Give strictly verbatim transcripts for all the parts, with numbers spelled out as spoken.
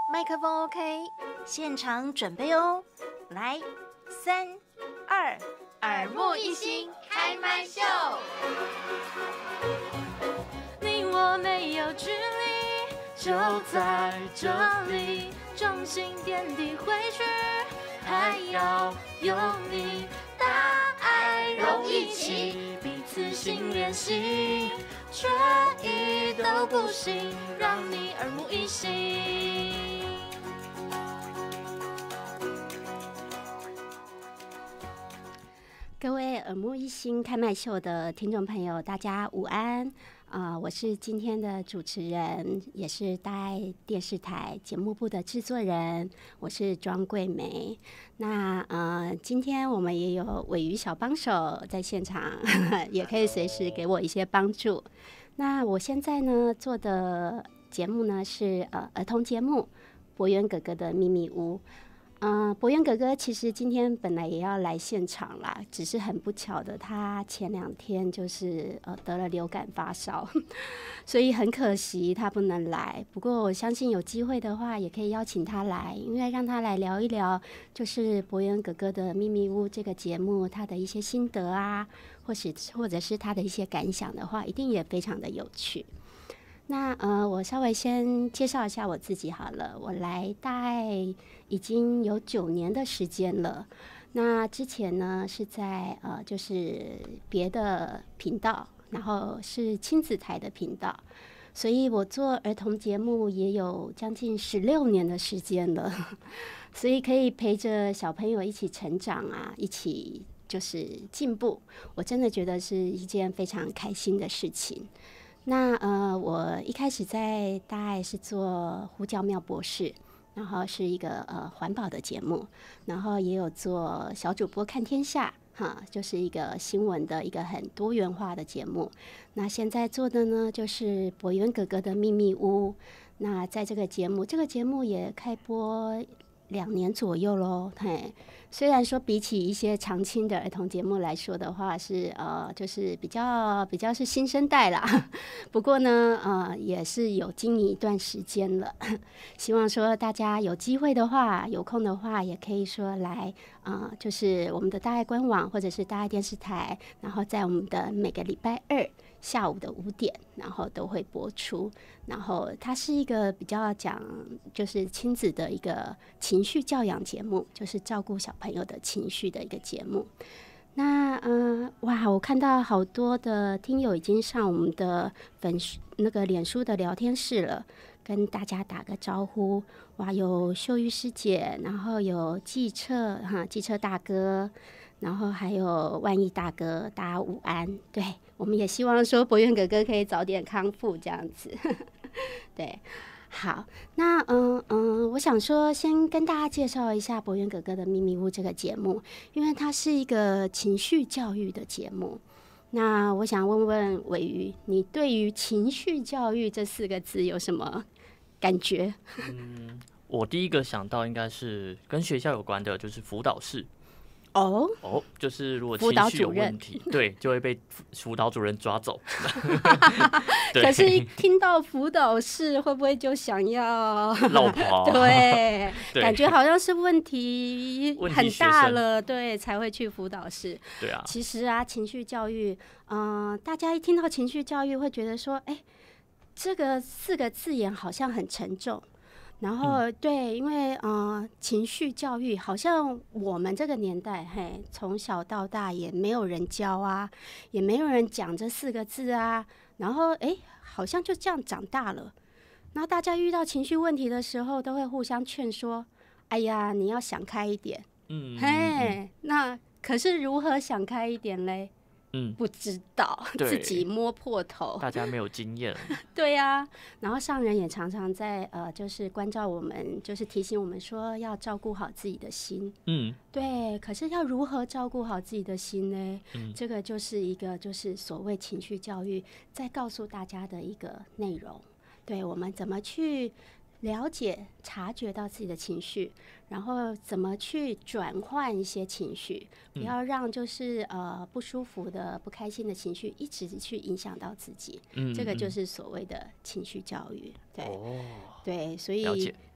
麦克风 OK， 现场准备哦。来，三、二， 耳目一新，开麦秀。你我没有距离，就在这里，重心点地回去，还要有你，大爱容易起，彼此心连心，却一都不行，让你耳目一新。 各位耳目一新开麦秀的听众朋友，大家午安。呃，我是今天的主持人，也是大爱电视台节目部的制作人，我是庄桂梅。那呃，今天我们也有尾鱼小帮手在现场，也可以随时给我一些帮助。那我现在呢做的节目呢是呃儿童节目《博元哥哥的秘密屋》。嗯、呃，博元哥哥其实今天本来也要来现场啦，只是很不巧的，他前两天就是呃得了流感发烧，所以很可惜他不能来。不过我相信有机会的话，也可以邀请他来，因为让他来聊一聊，就是博元哥哥的秘密屋这个节目他的一些心得啊，或是或者是他的一些感想的话，一定也非常的有趣。那呃，我稍微先介绍一下我自己好了。我来大概已经有九年的时间了。那之前呢是在呃，就是别的频道，然后是亲子台的频道，所以我做儿童节目也有将近十六年的时间了。所以可以陪着小朋友一起成长啊，一起就是进步，我真的觉得是一件非常开心的事情。那呃，我一开始在大爱是做胡椒妙博士，然后是一个呃环保的节目，然后也有做小主播看天下，哈，就是一个新闻的一个很多元化的节目。那现在做的呢，就是博元哥哥的秘密屋。那在这个节目，这个节目也开播两年左右咯，嘿，虽然说比起一些常青的儿童节目来说的话是呃就是比较比较是新生代啦，不过呢呃也是有经营一段时间了，希望说大家有机会的话有空的话也可以说来呃就是我们的大爱官网或者是大爱电视台，然后在我们的每个礼拜二下午的五点，然后都会播出。然后它是一个比较讲就是亲子的一个情绪教养节目，就是照顾小朋友的情绪的一个节目。那呃哇，我看到好多的听友已经上我们的粉那个脸书的聊天室了，跟大家打个招呼。哇，有秀玉师姐，然后有季彻哈，季彻大哥。然后还有万亿大哥，大家午安。对，我们也希望说博元哥哥可以早点康复这样子。对，好，那嗯嗯，我想说先跟大家介绍一下博元哥哥的秘密屋这个节目，因为它是一个情绪教育的节目。那我想问问尾鱼，你对于情绪教育这四个字有什么感觉？ 嗯，我第一个想到应该是跟学校有关的，就是辅导室。 哦、 oh? 哦，就是如果情绪有问题，对，就会被辅导主任抓走。 可是，一听到辅导室，会不会就想要落跑？ 对，感觉好像是问题很大了，对，才会去辅导室。 对啊， 其实啊，情绪教育，嗯、呃，大家一听到情绪教育，会觉得说，哎，这个四个字眼好像很沉重。然后对，因为呃，情绪教育好像我们这个年代，嘿，从小到大也没有人教啊，也没有人讲这四个字啊。然后哎，好像就这样长大了。然后大家遇到情绪问题的时候，都会互相劝说：“哎呀，你要想开一点。”嗯，嘿，嗯、那可是如何想开一点嘞？嗯，不知道，自己摸破头， 大家没有经验。 对呀、啊，然后上人也常常在呃，就是关照我们，就是提醒我们说要照顾好自己的心。嗯，对。可是要如何照顾好自己的心呢？嗯，这个就是一个就是所谓情绪教育在告诉大家的一个内容。对，我们怎么去了解、察觉到自己的情绪，然后怎么去转换一些情绪，不要让就是呃不舒服的、不开心的情绪一直去影响到自己。嗯，这个就是所谓的情绪教育。对，哦、对，所以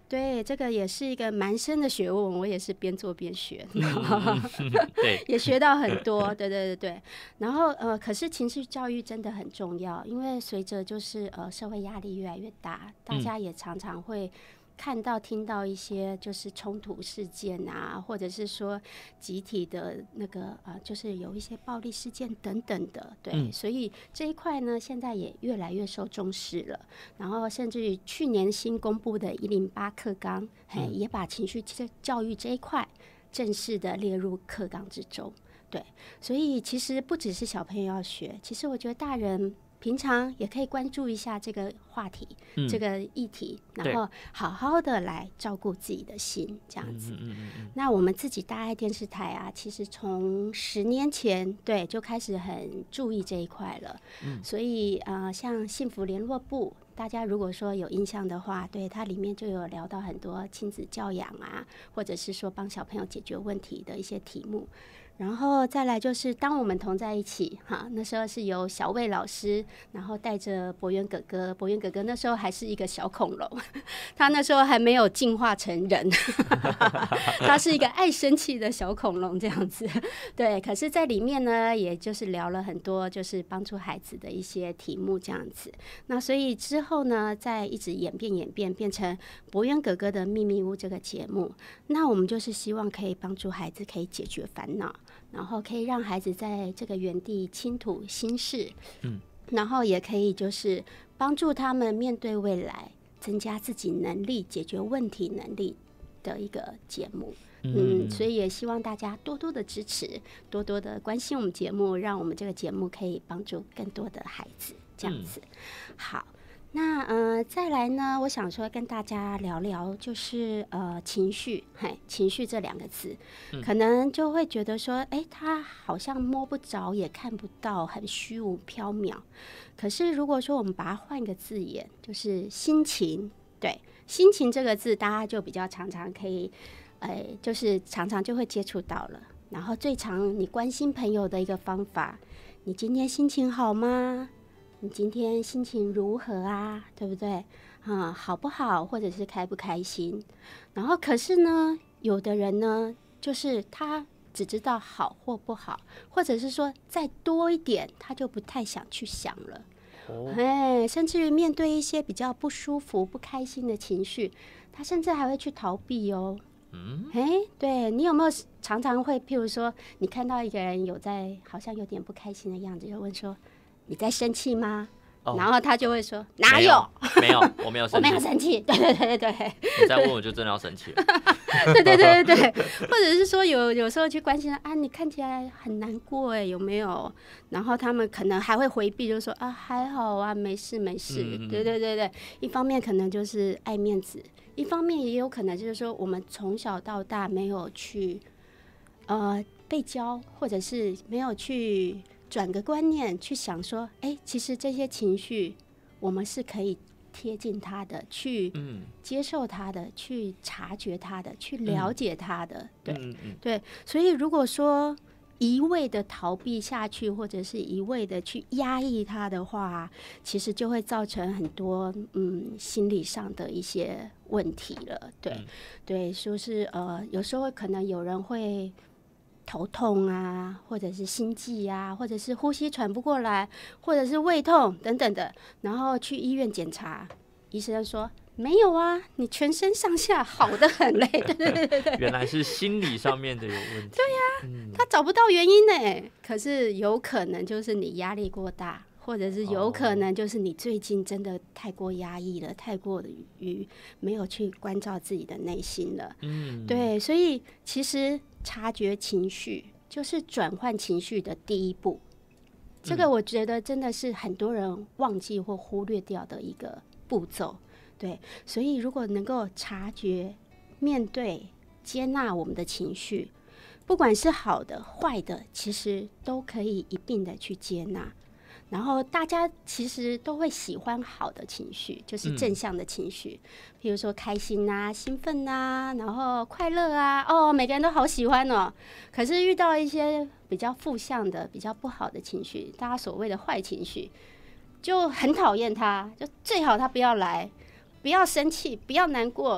对，这个也是一个蛮深的学问，我也是边做边学， 对， 也学到很多，对对对对。然后呃，可是情绪教育真的很重要，因为随着就是呃社会压力越来越大，大家也常常会看到、听到一些就是冲突事件啊，或者是说集体的那个呃，就是有一些暴力事件等等的，对，嗯、所以这一块呢，现在也越来越受重视了。然后甚至于去年新公布的一零八课纲，嘿，也把情绪教育这一块正式的列入课纲之中。对，所以其实不只是小朋友要学，其实我觉得大人平常也可以关注一下这个话题、嗯、这个议题，然后好好的来照顾自己的心，这样子。嗯嗯嗯嗯，那我们自己大爱电视台啊，其实从十年前对就开始很注意这一块了。嗯，所以呃，像幸福联络部，大家如果说有印象的话，对它里面就有聊到很多亲子教养啊，或者是说帮小朋友解决问题的一些题目。然后再来就是当我们同在一起哈，那时候是由小魏老师，然后带着博源哥哥，博源哥哥那时候还是一个小恐龙，他那时候还没有进化成人，他是一个爱生气的小恐龙这样子。对，可是在里面呢，也就是聊了很多就是帮助孩子的一些题目这样子。那所以之后呢，再一直演变演变变成博源哥哥的秘密屋这个节目，那我们就是希望可以帮助孩子可以解决烦恼，然后可以让孩子在这个原地倾吐心事，嗯，然后也可以就是帮助他们面对未来，增加自己能力、解决问题能力的一个节目。嗯，所以也希望大家多多的支持，多多的关心我们节目，让我们这个节目可以帮助更多的孩子，这样子。好。那呃，再来呢，我想说跟大家聊聊，就是呃情绪，嘿，情绪这两个字，嗯、可能就会觉得说，哎，它好像摸不着，也看不到，很虚无缥缈。可是如果说我们把它换个字眼，就是心情，对，心情这个字，大家就比较常常可以，呃，就是常常就会接触到了。然后最常你关心朋友的一个方法，你今天心情好吗？你今天心情如何啊？对不对？啊，好不好？或者是开不开心？然后可是呢，有的人呢，就是他只知道好或不好，或者是说再多一点，他就不太想去想了。哦，哎，甚至于面对一些比较不舒服、不开心的情绪，他甚至还会去逃避哦。嗯，哎，对，你有没有常常会，譬如说，你看到一个人有在好像有点不开心的样子，就问说，你在生气吗？哦、然后他就会说哪有？ 没有，我没有生气， 我没有生气。对对对对对， 你再问我就真的要生气了。 对对对对对，或者是说有有时候去关心啊，你看起来很难过哎，有没有？然后他们可能还会回避，就说啊还好啊，没事没事。嗯、对对对对，一方面可能就是爱面子，一方面也有可能就是说我们从小到大没有去呃被教，或者是没有去。转个观念去想说，哎，其实这些情绪我们是可以贴近他的，去接受他的，去察觉他的，去了解他的。对、嗯嗯、对，所以如果说一味的逃避下去，或者是一味的去压抑他的话，其实就会造成很多嗯心理上的一些问题了。对、嗯、对，说是呃，有时候可能有人会。头痛啊，或者是心悸啊，或者是呼吸喘不过来，或者是胃痛等等的，然后去医院检查，医生说没有啊，你全身上下好得很嘞。对对对对， 原来是心理上面的有问题。 对呀、啊嗯，他找不到原因呢，可是有可能就是你压力过大，或者是有可能就是你最近真的太过压抑了，太过于没有去关照自己的内心了。嗯，对，所以其实。察觉情绪就是转换情绪的第一步，这个我觉得真的是很多人忘记或忽略掉的一个步骤。对，所以如果能够察觉、面对、接纳我们的情绪，不管是好的、坏的，其实都可以一并的去接纳。然后大家其实都会喜欢好的情绪，就是正向的情绪，比、嗯、如说开心啊、兴奋啊，然后快乐啊，哦，每个人都好喜欢哦。可是遇到一些比较负向的、比较不好的情绪，大家所谓的坏情绪，就很讨厌他，就最好他不要来，不要生气，不要难过，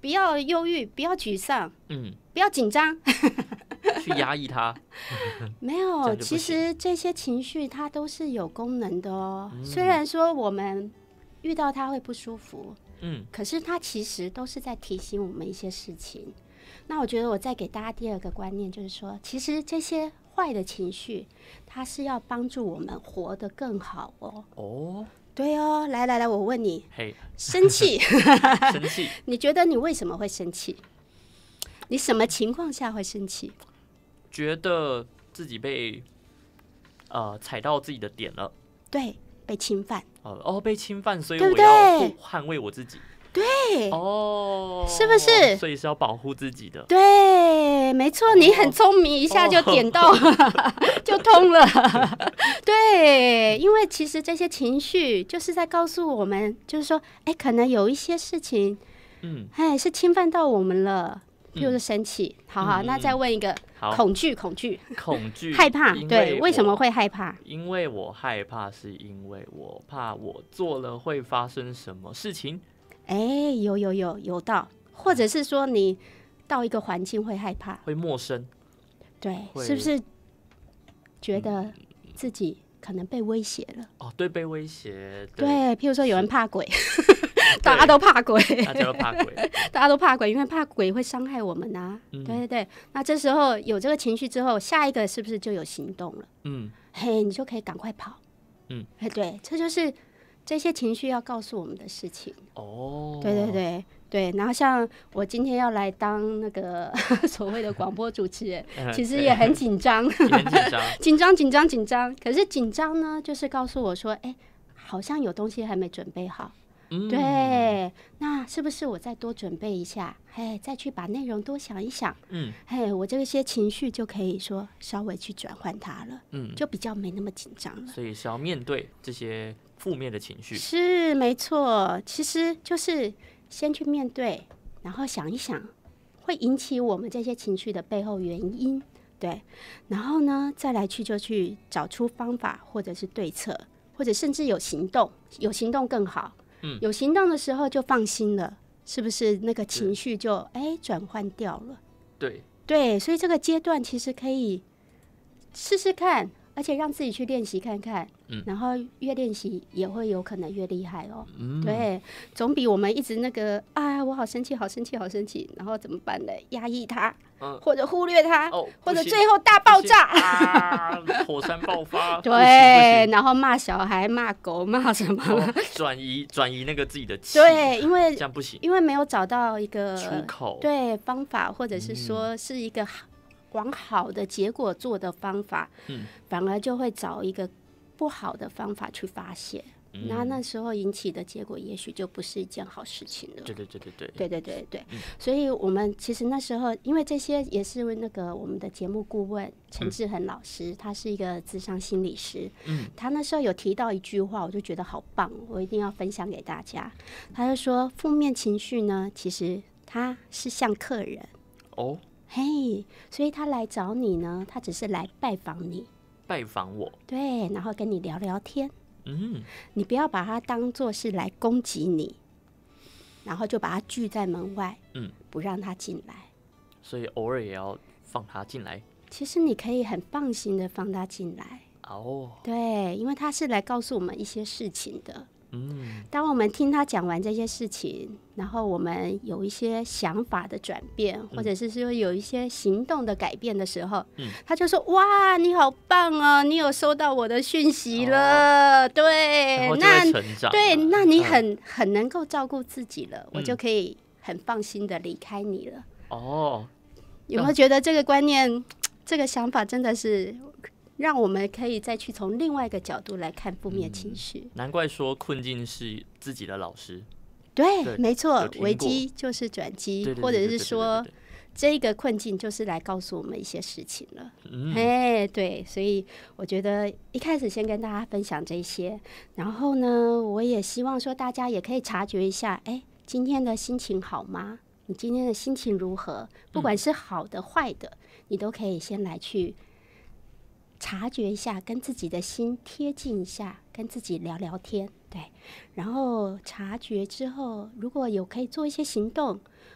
不要忧郁，不要沮丧， 嗯， 不要紧张， 去压抑它。 没有，其这样就不行实这些情绪它都是有功能的哦。 嗯虽然说我们遇到它会不舒服， 嗯可是它其实都是在提醒我们一些事情。那我觉得我再给大家第二个观念，就是说，其实这些坏的情绪，它是要帮助我们活得更好哦。 哦， 对哦，来来来，我问你， 嘿， 生气， 生气， 你觉得你为什么会生气？你什么情况下会生气？ 觉得自己被呃踩到自己的点了， 对，被侵犯。 呃哦被侵犯，所以对不我要对护捍卫我自己。 对， 哦， 是不是所以是要保护自己的。 对，没错，你很聪明，一下就点到，就通了。对，因为其实这些情绪就是在告诉我们，就是说，哎，可能有一些事情， 嗯， 哎，是侵犯到我们了，譬如说生气。好好， 嗯那再问一个， 好， 恐惧，恐惧， 恐惧， 害怕， 因对，为什么我会害怕？ 因为我害怕，是因为我怕我做了会发生什么事情。 哎，有有有有到，或者是说你到一个环境会害怕， 会陌生， 对， 会是不是觉得自己可能被威胁了？ 哦，对，被威胁， 对， 对， 譬如说有人怕鬼，大家都怕鬼， 大家都怕鬼， 大家都怕鬼，因为怕鬼会伤害我们啊。 嗯对对对，那这时候有这个情绪之后，下一个是不是就有行动了？ 嗯嘿，你就可以赶快跑。 嗯， 哎，对，这就是这些情绪要告诉我们的事情。 哦， 对对对对，然后像我今天要来当那个所谓的广播主持人， 嗯其实也很紧张， 也很紧张， 紧张紧张紧张。可是紧张呢，就是告诉我说，哎，好像有东西还没准备好。 嗯， 对，那是不是我再多准备一下？嘿，再去把内容多想一想， 嗯嘿，我这些情绪就可以说稍微去转换它了， 嗯， 就比较没那么紧张了。 所以是要面对这些负面的情绪。 是没错，其实就是先去面对，然后想一想会引起我们这些情绪的背后原因，对，然后呢再来去就去找出方法或者是对策，或者甚至有行动，有行动更好。 嗯有行动的时候就放心了，是不是那个情绪就哎转换掉了？ 对， 对，所以这个阶段其实可以试试看，而且让自己去练习看看， 嗯然后越练习也会有可能越厉害哦。 嗯， 对，总比我们一直那个啊，我好生气，好生气，好生气，然后怎么办呢？压抑它， 嗯或者忽略它， 哦， 或者不行最后大爆不行炸。 啊，火山爆发，不行对， 不然后骂小孩、骂狗、骂什么？ 行哦转移转移那个自己的气， 对，因为这样不行， 因为没有找到一个出口， 对方法，或者是嗯说是一个好往好的结果做的方法， 嗯反而就会找一个不好的方法去发泄， 嗯那那时候引起的结果也许就不是一件好事情了。 对对对对对， 对对对对， 嗯所以我们其实那时候，因为这些也是那个我们的节目顾问陈志恒老师，他是一个咨商心理师， 嗯他那时候有提到一句话，我就觉得好棒，我一定要分享给大家。他就说，负面情绪呢，其实他是像客人， 哦， 嘿，所以他来找你呢，他只是来拜访你， 拜访我， 对，然后跟你聊聊天， 嗯你不要把它当做是来攻击你，然后就把他拒在门外， 嗯， 不让他进来。 所以偶尔也要放他进来， 其实你可以很放心的放他进来， 哦， 对，因为他是来告诉我们一些事情的。 嗯当我们听他讲完这些事情，然后我们有一些想法的转变，或者是说有一些行动的改变的时候， 嗯他就说：“哇，你好棒哦，你有收到我的讯息了。对， 然后就那会成长了， 对，那你嗯很、很能够照顾自己了，我就可以很放心的离开你了。 哦， 有没有觉得这个观念、这个想法真的是让我们可以再去从另外一个角度来看负面情绪？ 难怪说困境是自己的老师， 对， 对没错有听，过危机就是转机， 对对对或者对对对是说对对这个困境就是来告诉我们一些事情了。 嗯哎，对，所以我觉得一开始先跟大家分享这些，然后呢，我也希望说大家也可以察觉一下，哎，今天的心情好吗？你今天的心情如何？不管是好的、坏的，你都可以先来去察觉一下，跟自己的心贴近一下，跟自己聊聊天，对。然后察觉之后，如果有可以做一些行动，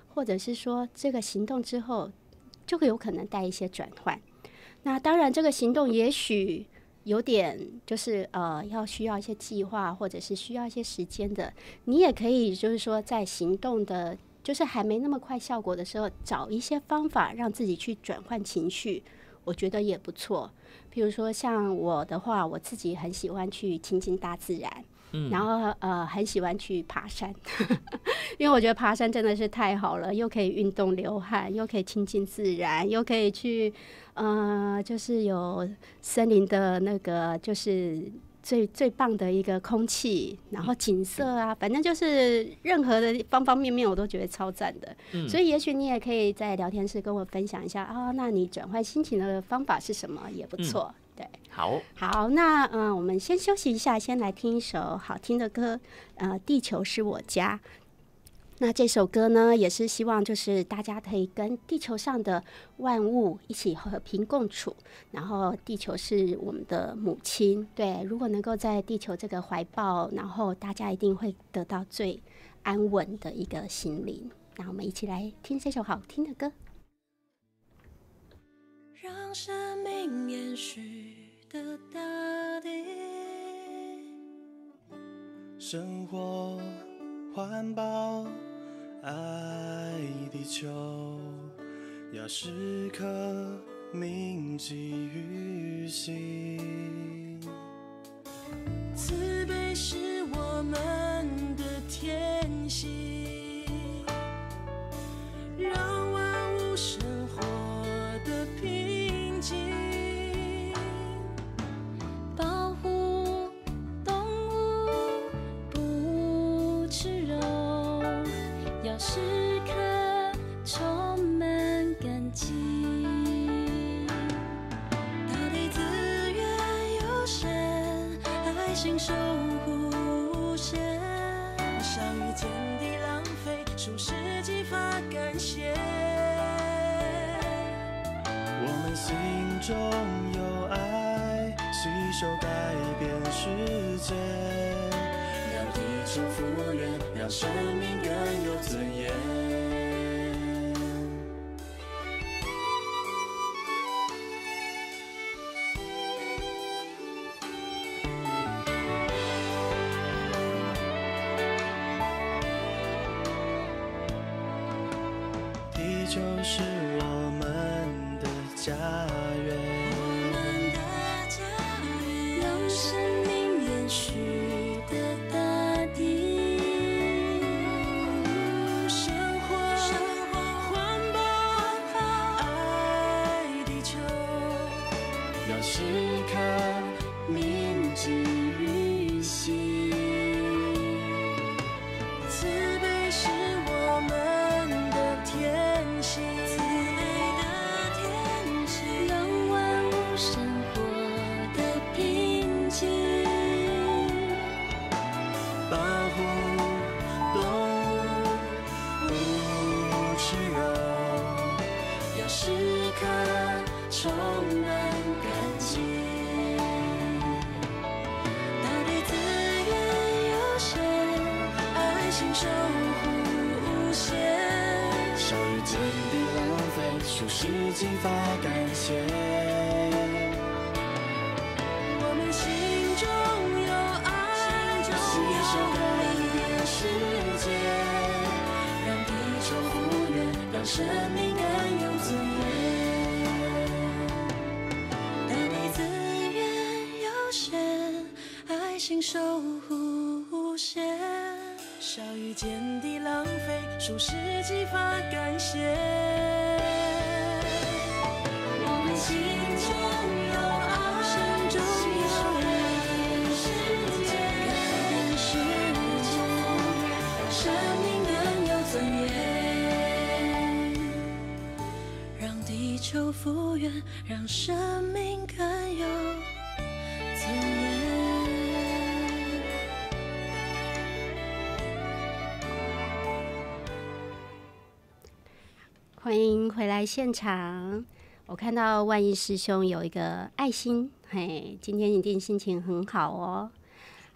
或者是说这个行动之后就有可能带一些转换。那当然，这个行动也许有点就是呃，要需要一些计划，或者是需要一些时间的。你也可以就是说，在行动的，就是还没那么快效果的时候，找一些方法让自己去转换情绪，我觉得也不错。比如说像我的话，我自己很喜欢去亲近大自然。嗯、然后呃，很喜欢去爬山，因为我觉得爬山真的是太好了，又可以运动流汗，又可以亲近自然，又可以去呃，就是有森林的那个就是最最棒的一个空气，然后景色啊，反正就是任何的方方面面我都觉得超赞的。嗯、所以也许你也可以在聊天室跟我分享一下啊，那你转换心情的方法是什么，也不错。嗯对， 好， 好，那嗯、呃，我们先休息一下，先来听一首好听的歌，呃，《地球是我家》。那这首歌呢，也是希望就是大家可以跟地球上的万物一起和平共处，然后地球是我们的母亲，对，如果能够在地球这个怀抱，然后大家一定会得到最安稳的一个心灵。那我们一起来听这首好听的歌。 让生命延续的大地， 生活环保爱地球，要时刻铭记于心。 慈悲是我们的天性，让万物生活的平静，保护动物不吃肉，要时刻充满感激。大地资源有限，爱心守护无限，少于天地浪费，数十激发感谢。 我们心中有爱，携手改变世界， 让地球复原，让生命更有尊严。 地球是我们的家园， 让生命延续的大地，生活环保爱地球， 要时刻铭记于心。 慈悲是我们的天性，慈悲的天性，让万物生活的平静， 保护动物不吃肉， 要时刻充满感激。大地资源有限，爱心守护无限， 少于天地浪费，数十激发感谢。 我们心中有爱，携手改变世界，让地球复原，让生命更有尊严。大地资源有限，爱心守护无限，少于天地浪费，数十激发感谢。我们心中有爱，心中有爱，改变世界，让生命更有尊严，让地球复原，让生命更有尊严。 欢迎回来现场。我看到万一师兄有一个爱心，嘿，今天一定心情很好哦。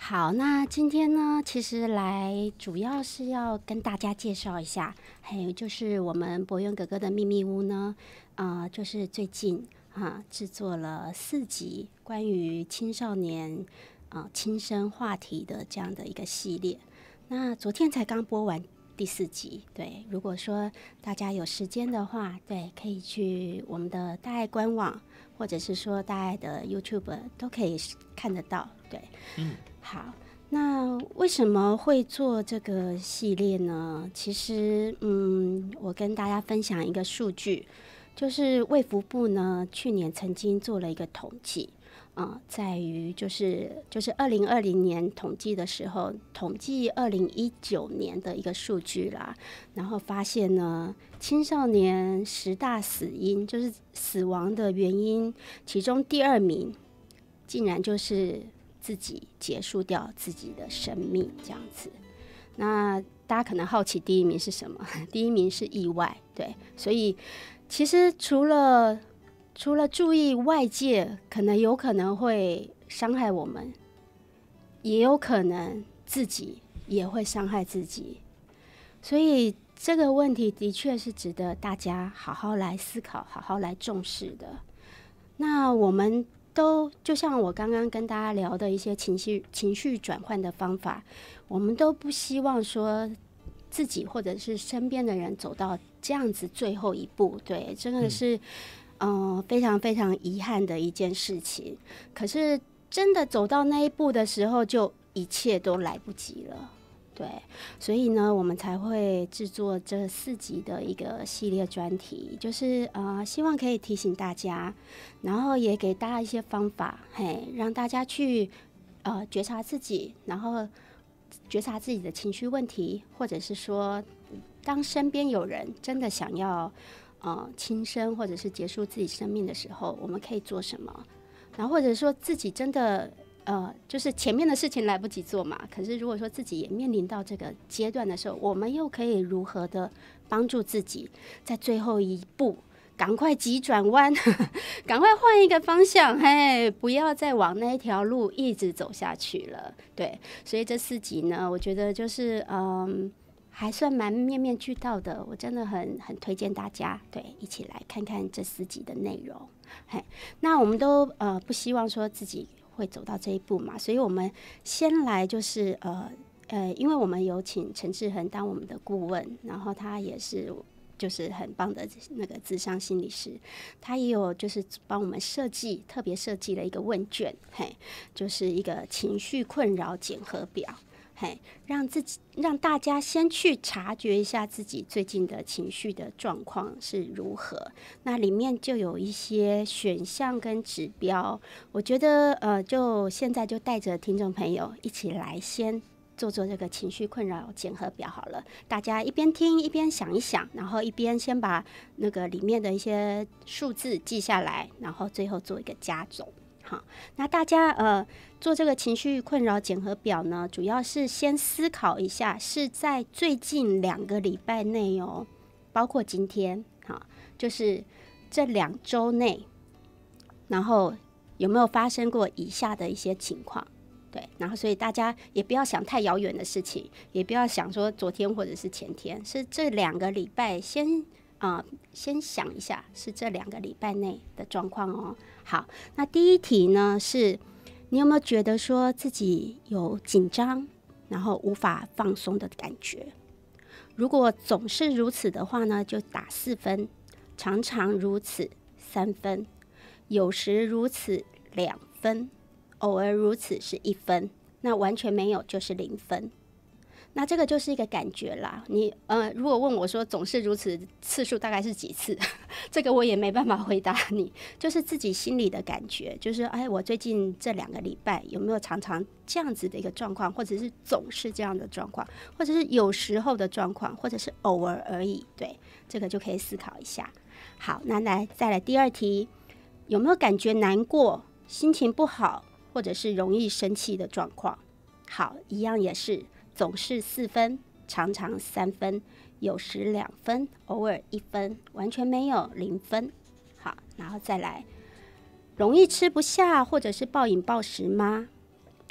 好，那今天呢，其实来主要是要跟大家介绍一下，还有就是我们博渊哥哥的秘密屋呢，呃，就是最近啊制作了四集关于青少年啊、呃、轻生话题的这样的一个系列。那昨天才刚播完第四集，对，如果说大家有时间的话，对，可以去我们的大爱官网，或者是说大爱的 YouTube 都可以看得到，对， 嗯。 好，那为什么会做这个系列呢？其实，嗯，我跟大家分享一个数据，就是卫福部呢去年曾经做了一个统计，呃，在于就是就是二零二零年统计的时候，统计二零一九年的一个数据啦，然后发现呢，青少年十大死因，就是死亡的原因，其中第二名竟然就是自己结束掉自己的生命这样子。那大家可能好奇第一名是什么？第一名是意外，对，所以其实除了除了注意外界可能有可能会伤害我们，也有可能自己也会伤害自己，所以这个问题的确是值得大家好好来思考，好好来重视的。那我们都就像我刚刚跟大家聊的一些情绪情绪转换的方法，我们都不希望说自己或者是身边的人走到这样子最后一步，对，真的是嗯、呃、非常非常遗憾的一件事情。可是真的走到那一步的时候，就一切都来不及了。对，所以呢，我们才会制作这四集的一个系列专题，就是呃，希望可以提醒大家，然后也给大家一些方法，嘿，让大家去呃觉察自己，然后觉察自己的情绪问题，或者是说，当身边有人真的想要呃轻生或者是结束自己生命的时候，我们可以做什么？然后或者说自己真的。呃，就是前面的事情来不及做嘛，可是如果说自己也面临到这个阶段的时候，我们又可以如何的帮助自己在最后一步赶快急转弯，赶快换一个方向，嘿，不要再往那一条路一直走下去了。对，所以这四集呢，我觉得就是嗯，还算蛮面面俱到的，我真的很很推荐大家对一起来看看这四集的内容。嘿，那我们都呃不希望说自己会走到这一步嘛，所以我们先来就是呃呃，因为我们有请陈志恒当我们的顾问，然后他也是就是很棒的那个諮商心理师，他也有就是帮我们设计特别设计了一个问卷，嘿，就是一个情绪困扰检核表。嘿，让自己让大家先去察觉一下自己最近的情绪的状况是如何。那里面就有一些选项跟指标，我觉得呃，就现在就带着听众朋友一起来先做做这个情绪困扰检核表好了。大家一边听一边想一想，然后一边先把那个里面的一些数字记下来，然后最后做一个加总。好，那大家呃做这个情绪困扰检核表呢，主要是先思考一下，是在最近两个礼拜内哦，包括今天，好，就是这两周内，然后有没有发生过以下的一些情况？对，然后所以大家也不要想太遥远的事情，也不要想说昨天或者是前天，是这两个礼拜先。啊、呃，先想一下是这两个礼拜内的状况哦。好，那第一题呢是，你有没有觉得说自己有紧张，然后无法放松的感觉？如果总是如此的话呢，就打四分；常常如此三分；有时如此两分；偶尔如此是一分；那完全没有就是零分。那这个就是一个感觉啦，你呃，如果问我说总是如此次数大概是几次，这个我也没办法回答你，就是自己心里的感觉，就是哎，我最近这两个礼拜有没有常常这样子的一个状况，或者是总是这样的状况，或者是有时候的状况，或者是偶尔而已，对，这个就可以思考一下。好，那来再来第二题，有没有感觉难过、心情不好，或者是容易生气的状况？好，一样也是。总是四分，常常三分，有时两分，偶尔一分，完全没有零分。好，然后再来，容易吃不下或者是暴饮暴食吗？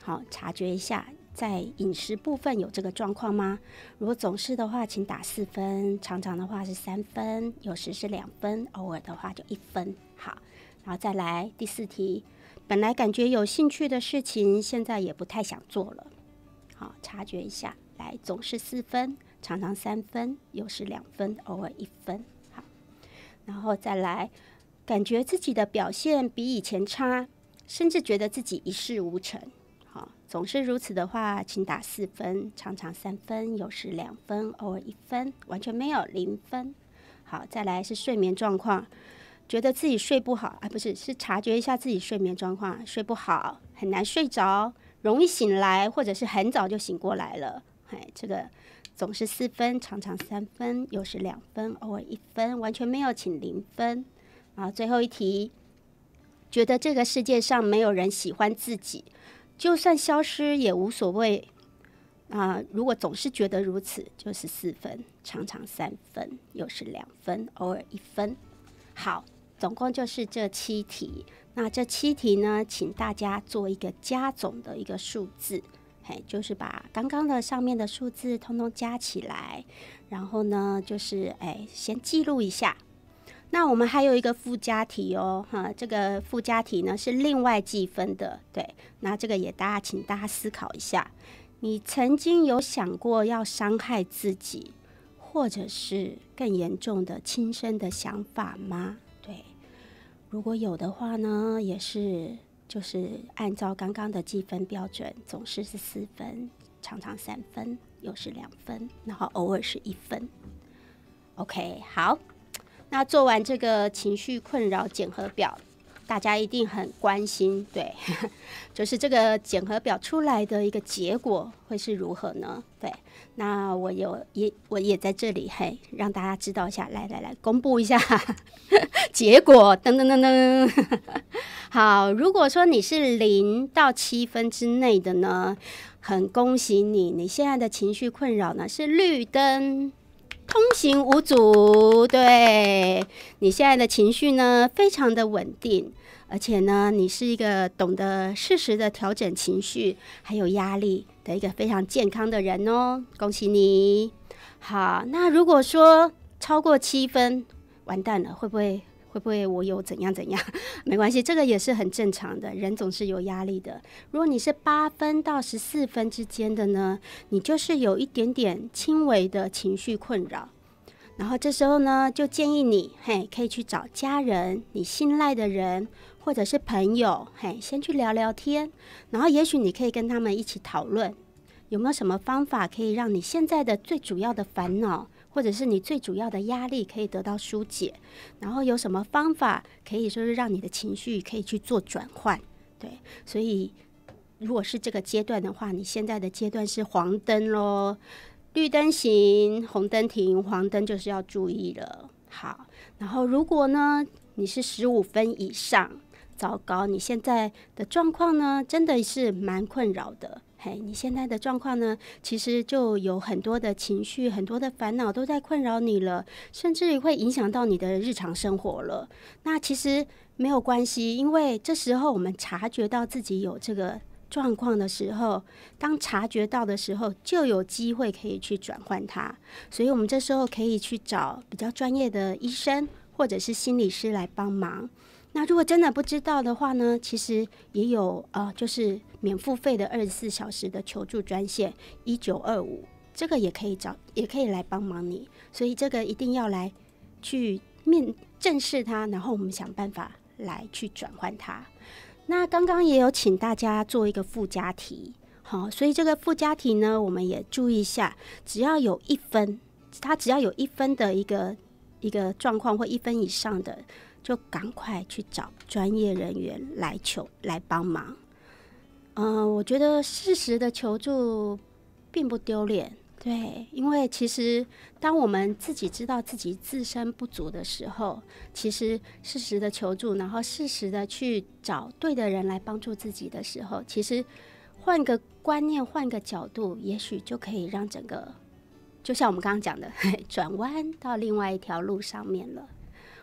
好，察觉一下，在饮食部分有这个状况吗？如果总是的话，请打四分；常常的话是三分，有时是两分，偶尔的话就一分。好，然后再来第四题，本来感觉有兴趣的事情，现在也不太想做了。好，察觉一下，来，总是四分，常常三分，有时两分，偶尔一分。好，然后再来，感觉自己的表现比以前差，甚至觉得自己一事无成。好，总是如此的话，请打四分，常常三分，有时两分，偶尔一分，完全没有零分。好，再来是睡眠状况，觉得自己睡不好啊，不是，是察觉一下自己睡眠状况，睡不好，很难睡着，容易醒来，或者是很早就醒过来了。哎，这个总是四分，常常三分，有时两分，偶尔一分，完全没有，请零分。啊，最后一题，觉得这个世界上没有人喜欢自己。就算消失也无所谓啊、呃！如果总是觉得如此，就是四分，常常三分，有时两分，偶尔一分。好，总共就是这七题。那这七题呢，请大家做一个加总的一个数字，嘿，就是把刚刚的上面的数字通通加起来，然后呢，就是哎，先记录一下。那我们还有一个附加题哦，哈，这个附加题呢是另外计分的，对，那这个也大家请大家思考一下，你曾经有想过要伤害自己，或者是更严重的轻生的想法吗？对，如果有的话呢，也是就是按照刚刚的计分标准，总是是四分，常常三分，有时两分，然后偶尔是一分。OK， 好。那做完这个情绪困扰检核表，大家一定很关心，对，就是这个检核表出来的一个结果会是如何呢？对，那我有也我也在这里，嘿，让大家知道一下，来来来，公布一下结果，噔噔噔噔。好，如果说你是零到七分之内的呢，很恭喜你，你现在的情绪困扰呢是绿灯。通行无阻，对，你现在的情绪呢非常的稳定，而且呢你是一个懂得适时的调整情绪还有压力的一个非常健康的人哦，恭喜你。好，那如果说超过七分，完蛋了，会不会会不会我有怎样怎样？没关系，这个也是很正常的，人总是有压力的。如果你是八分到十四分之间的呢，你就是有一点点轻微的情绪困扰。然后这时候呢，就建议你，嘿，可以去找家人、你信赖的人，或者是朋友，嘿，先去聊聊天。然后也许你可以跟他们一起讨论，有没有什么方法可以让你现在的最主要的烦恼，或者是你最主要的压力可以得到疏解，然后有什么方法可以说是让你的情绪可以去做转换。对，所以如果是这个阶段的话，你现在的阶段是黄灯咯，绿灯行，红灯停，黄灯就是要注意了。好，然后如果呢你是十五分以上，糟糕，你现在的状况呢真的是蛮困扰的。嘿，你现在的状况呢，其实就有很多的情绪、很多的烦恼都在困扰你了，甚至会影响到你的日常生活了。那其实没有关系，因为这时候我们察觉到自己有这个状况的时候，当察觉到的时候，就有机会可以去转换它。所以我们这时候可以去找比较专业的医生或者是心理师来帮忙。那如果真的不知道的话呢，其实也有呃，就是免付费的二十四小时的求助专线一九二五，这个也可以找，也可以来帮忙你。所以这个一定要来去面正视它，然后我们想办法来去转换它。那刚刚也有请大家做一个附加题，好，所以这个附加题呢，我们也注意一下，只要有一分，它只要有一分的一个一个状况或一分以上的，就赶快去找专业人员来求来帮忙。嗯、呃，我觉得适时的求助并不丢脸，对，因为其实当我们自己知道自己自身不足的时候，其实适时的求助，然后适时的去找对的人来帮助自己的时候，其实换个观念，换个角度，也许就可以让整个，就像我们刚刚讲的，转弯到另外一条路上面了。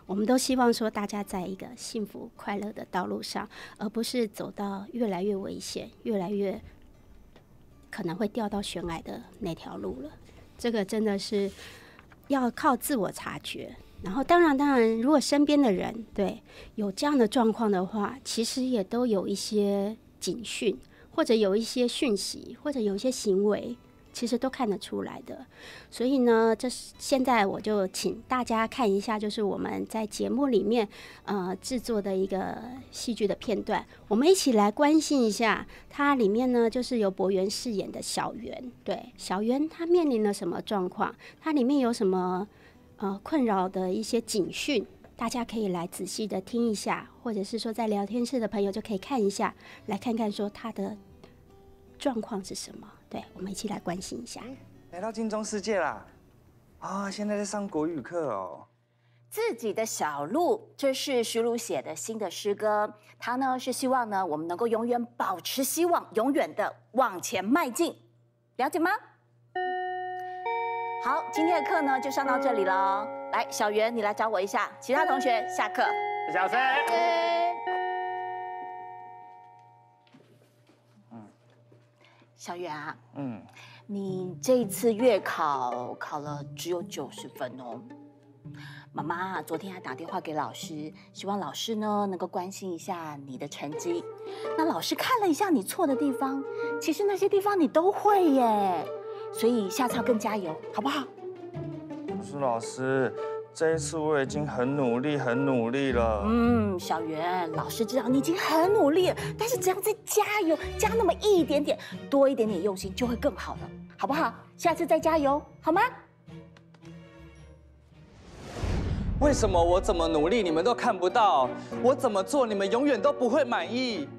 我们都希望说大家在一个幸福快乐的道路上，而不是走到越来越危险、越来越可能会掉到悬崖的那条路了。这个真的是要靠自我察觉。然后当然当然，如果身边的人对有这样的状况的话，其实也都有一些警讯，或者有一些讯息，或者有一些行为，其实都看得出来的。所以呢，这是现在我就请大家看一下，就是我们在节目里面呃制作的一个戏剧的片段，我们一起来关心一下。它里面呢，就是由博元饰演的小圆，对，小圆他面临了什么状况？它里面有什么呃困扰的一些警讯？大家可以来仔细的听一下，或者是说在聊天室的朋友就可以看一下，来看看说他的状况是什么。对，我们一起来关心一下。 来到金钟世界啦！啊，现在在上国语课哦。 自己的小路，这是徐璐写的新的诗歌。他呢是希望呢我们能够永远保持希望，永远的往前迈进，了解吗？好，今天的课呢就上到这里了。来，小圆，你来找我一下。其他同学下课。 小声。 小圆啊， 嗯， 你这一次月考考了只有九十分哦。妈妈昨天还打电话给老师，希望老师呢能够关心一下你的成绩。那老师看了一下你错的地方，其实那些地方你都会耶，所以下次要更加油，好不好？ 可是老师，这一次我已经很努力，很努力了。 嗯，小圆，老师知道你已经很努力了，但是只要再加油，加那么一点点，多一点点用心，就会更好了，好不好？下次再加油，好吗？ 为什么我怎么努力你们都看不到？我怎么做你们永远都不会满意？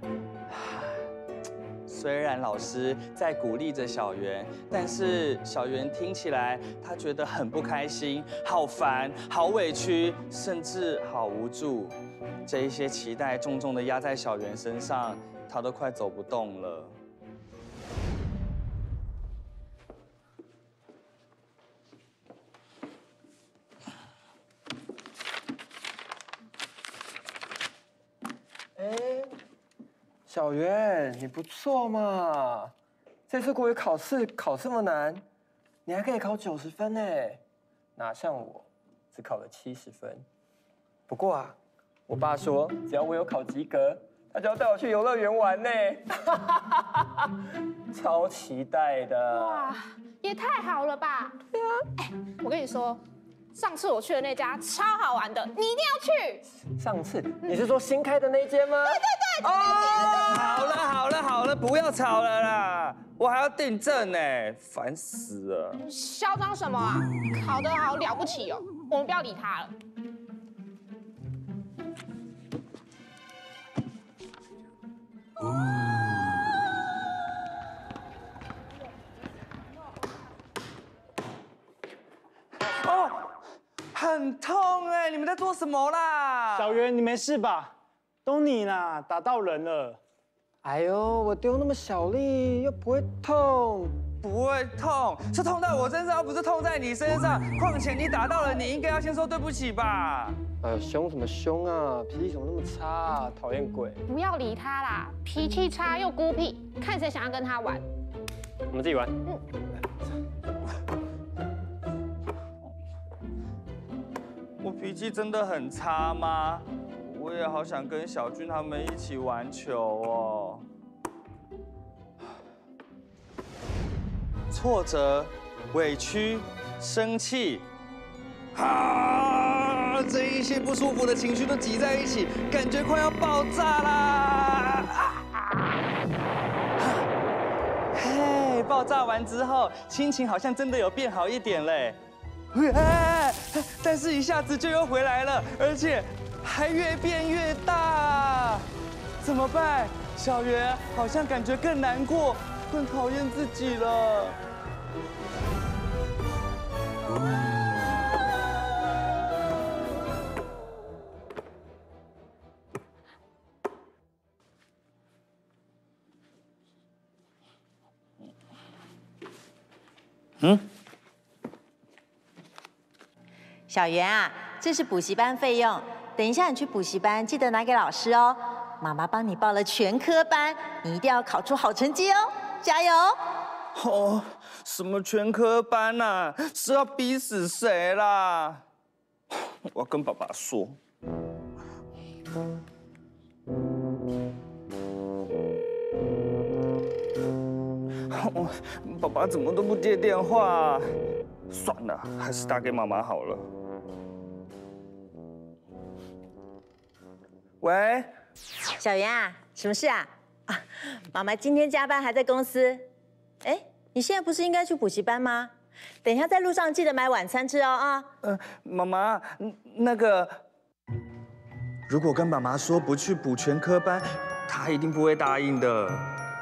虽然老师在鼓励着小圆，但是小圆听起来他觉得很不开心，好烦，好委屈，甚至好无助。这一些期待重重的压在小圆身上，他都快走不动了。 小圆，你不错嘛！这次国语考试考这么难，你还可以考九十分呢，哪像我只考了七十分。不过啊，我爸说只要我有考及格，他就要带我去游乐园玩呢，超期待的。 哇，也太好了吧！对啊，哎，我跟你说，上次我去的那家超好玩的，你一定要去。 上次你是说新开的那间吗？ 对对对。 哦，好了好了好了，不要吵了啦，我还要订正呢，烦死了。 嚣张什么啊？考得好了不起哦，我们不要理他了。 哦，很痛哎！你们在做什么啦？ 小圆，你没事吧？都你啦，打到人了。 哎呦，我丢那么小力又不会痛， 不会痛，是痛在我身上，不是痛在你身上。况且你打到了，你应该要先说对不起吧？ 哎呦，凶什么凶啊？脾气怎么那么差啊？讨厌鬼！ 不要理他啦，脾气差又孤僻，看谁想要跟他玩。 我们自己玩。 嗯。 我脾气真的很差吗？我也好想跟小俊他们一起玩球哦。挫折、委屈、生气，啊，这一些不舒服的情绪都挤在一起，感觉快要爆炸啦！嘿，爆炸完之后，心情好像真的有变好一点嘞。但是一下子就又回来了，而且还越变越大，怎么办？小圆好像感觉更难过，更讨厌自己了。 小圆啊， 这是补习班费用，等一下你去补习班记得拿给老师哦。妈妈帮你报了全科班，你一定要考出好成绩哦，加油！ 哦，什么全科班啊？是要逼死谁啦？我要跟爸爸说。哦，爸爸怎么都不接电话？算了，还是打给妈妈好了。喂， 小圆啊，什么事啊？啊，妈妈今天加班还在公司。哎，你现在不是应该去补习班吗？等一下在路上记得买晚餐吃哦啊。 呃，妈妈，那个，如果跟妈妈说不去补全科班，她一定不会答应的。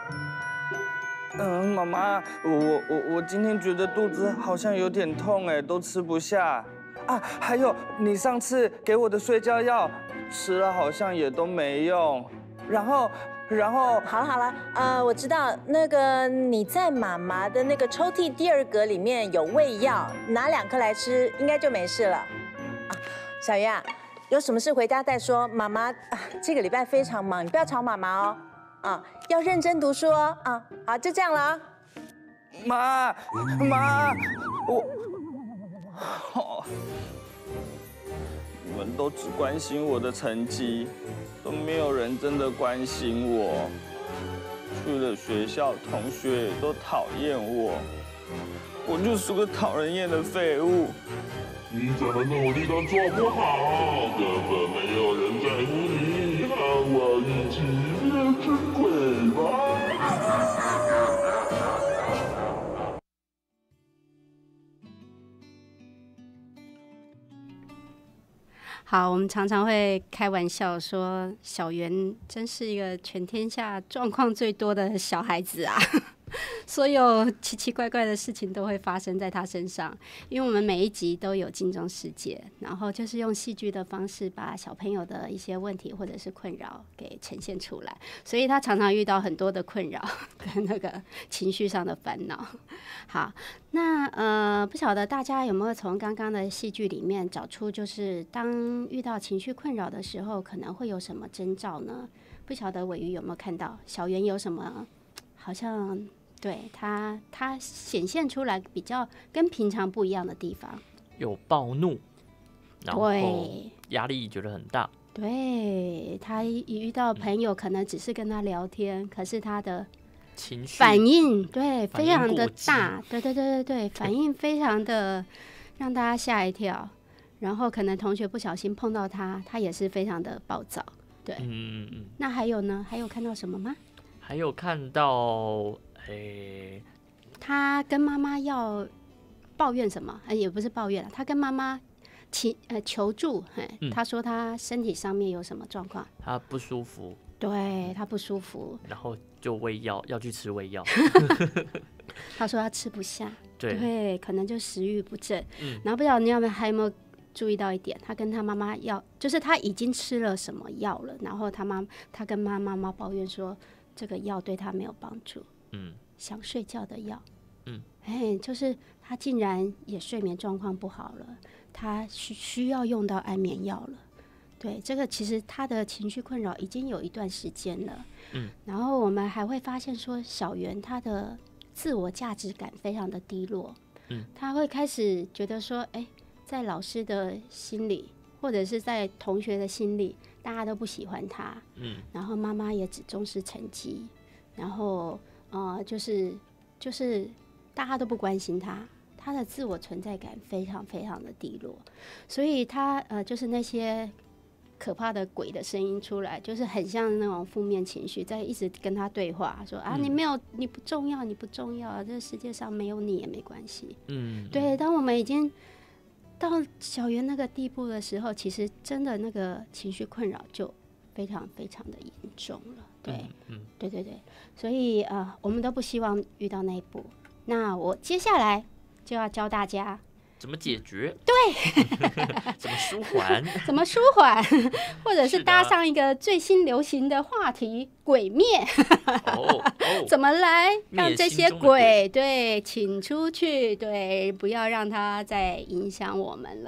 嗯，妈妈，我我我今天觉得肚子好像有点痛哎，都吃不下啊。还有，你上次给我的睡觉药吃了好像也都没用。然后，然后， 好了好了，呃，我知道那个你在妈妈的那个抽屉第二格里面有胃药，拿两颗来吃，应该就没事了。啊，小圆啊，有什么事回家再说。妈妈啊，这个礼拜非常忙，你不要吵妈妈哦。啊，要认真读书哦！啊，好，就这样了啊。 妈，妈，我，哦，你们都只关心我的成绩，都没有人真的关心我。去了学校，同学也都讨厌我，我就是个讨人厌的废物。 你怎么努力都做不好，根本没有人在乎你，和我一起变成鬼吧。 好，我们常常会开玩笑说，小圆真是一个全天下状况最多的小孩子啊。所有奇奇怪怪的事情都会发生在他身上，因为我们每一集都有镜中世界，然后就是用戏剧的方式把小朋友的一些问题或者是困扰给呈现出来，所以他常常遇到很多的困扰跟那个情绪上的烦恼。好，那呃，不晓得大家有没有从刚刚的戏剧里面找出，就是当遇到情绪困扰的时候，可能会有什么征兆呢？不晓得伟瑜有没有看到小圆有什么好像对他他显现出来比较跟平常不一样的地方？ 有暴怒，然后对， 压力觉得很大。 对，他一遇到朋友可能只是跟他聊天，可是他的情绪反应对反应非常的过激大，对对对对对，反应非常的让大家吓一跳。然后可能同学不小心碰到他，他也是非常的暴躁。对， 嗯嗯嗯。 那还有呢？还有看到什么吗？ 还有看到，诶， 他跟妈妈要抱怨什么？呃，也不是抱怨了，他跟妈妈请呃求助，嘿， 嗯他说他身体上面有什么状况？ 他不舒服， 对他不舒服， 然后就喂药，要去吃喂药。 他说他吃不下， 对可能就食欲不振。 嗯然后不知道你有没有还有没有注意到一点，他跟他妈妈要，就是他已经吃了什么药了，然后他妈他跟妈妈妈抱怨说这个药对他没有帮助， 嗯， 想睡觉的药， 嗯， 哎，就是他竟然也睡眠状况不好了，他需需要用到安眠药了。对，这个其实他的情绪困扰已经有一段时间了， 嗯， 然后我们还会发现说，小圆他的自我价值感非常的低落， 嗯， 他会开始觉得说，哎，在老师的心里，或者是在同学的心里，大家都不喜欢他， 嗯， 然后妈妈也只重视成绩，然后呃，就是就是大家都不关心他，他的自我存在感非常非常的低落，所以他呃，就是那些可怕的鬼的声音出来，就是很像那种负面情绪在一直跟他对话，说啊， 嗯你没有，你不重要，你不重要，这世界上没有你也没关系。 嗯， 对，当我们已经到小圆那个地步的时候，其实真的那个情绪困扰就非常非常的严重了。对， 嗯，嗯对对对，所以呃，我们都不希望遇到那一步。那我接下来就要教大家怎么解决？ 对， 怎么舒缓？ 怎么舒缓，或者是是的搭上一个最新流行的话题——鬼灭。 哦哦， 怎么来让这些灭心中的鬼鬼对请出去？对，不要让它再影响我们了。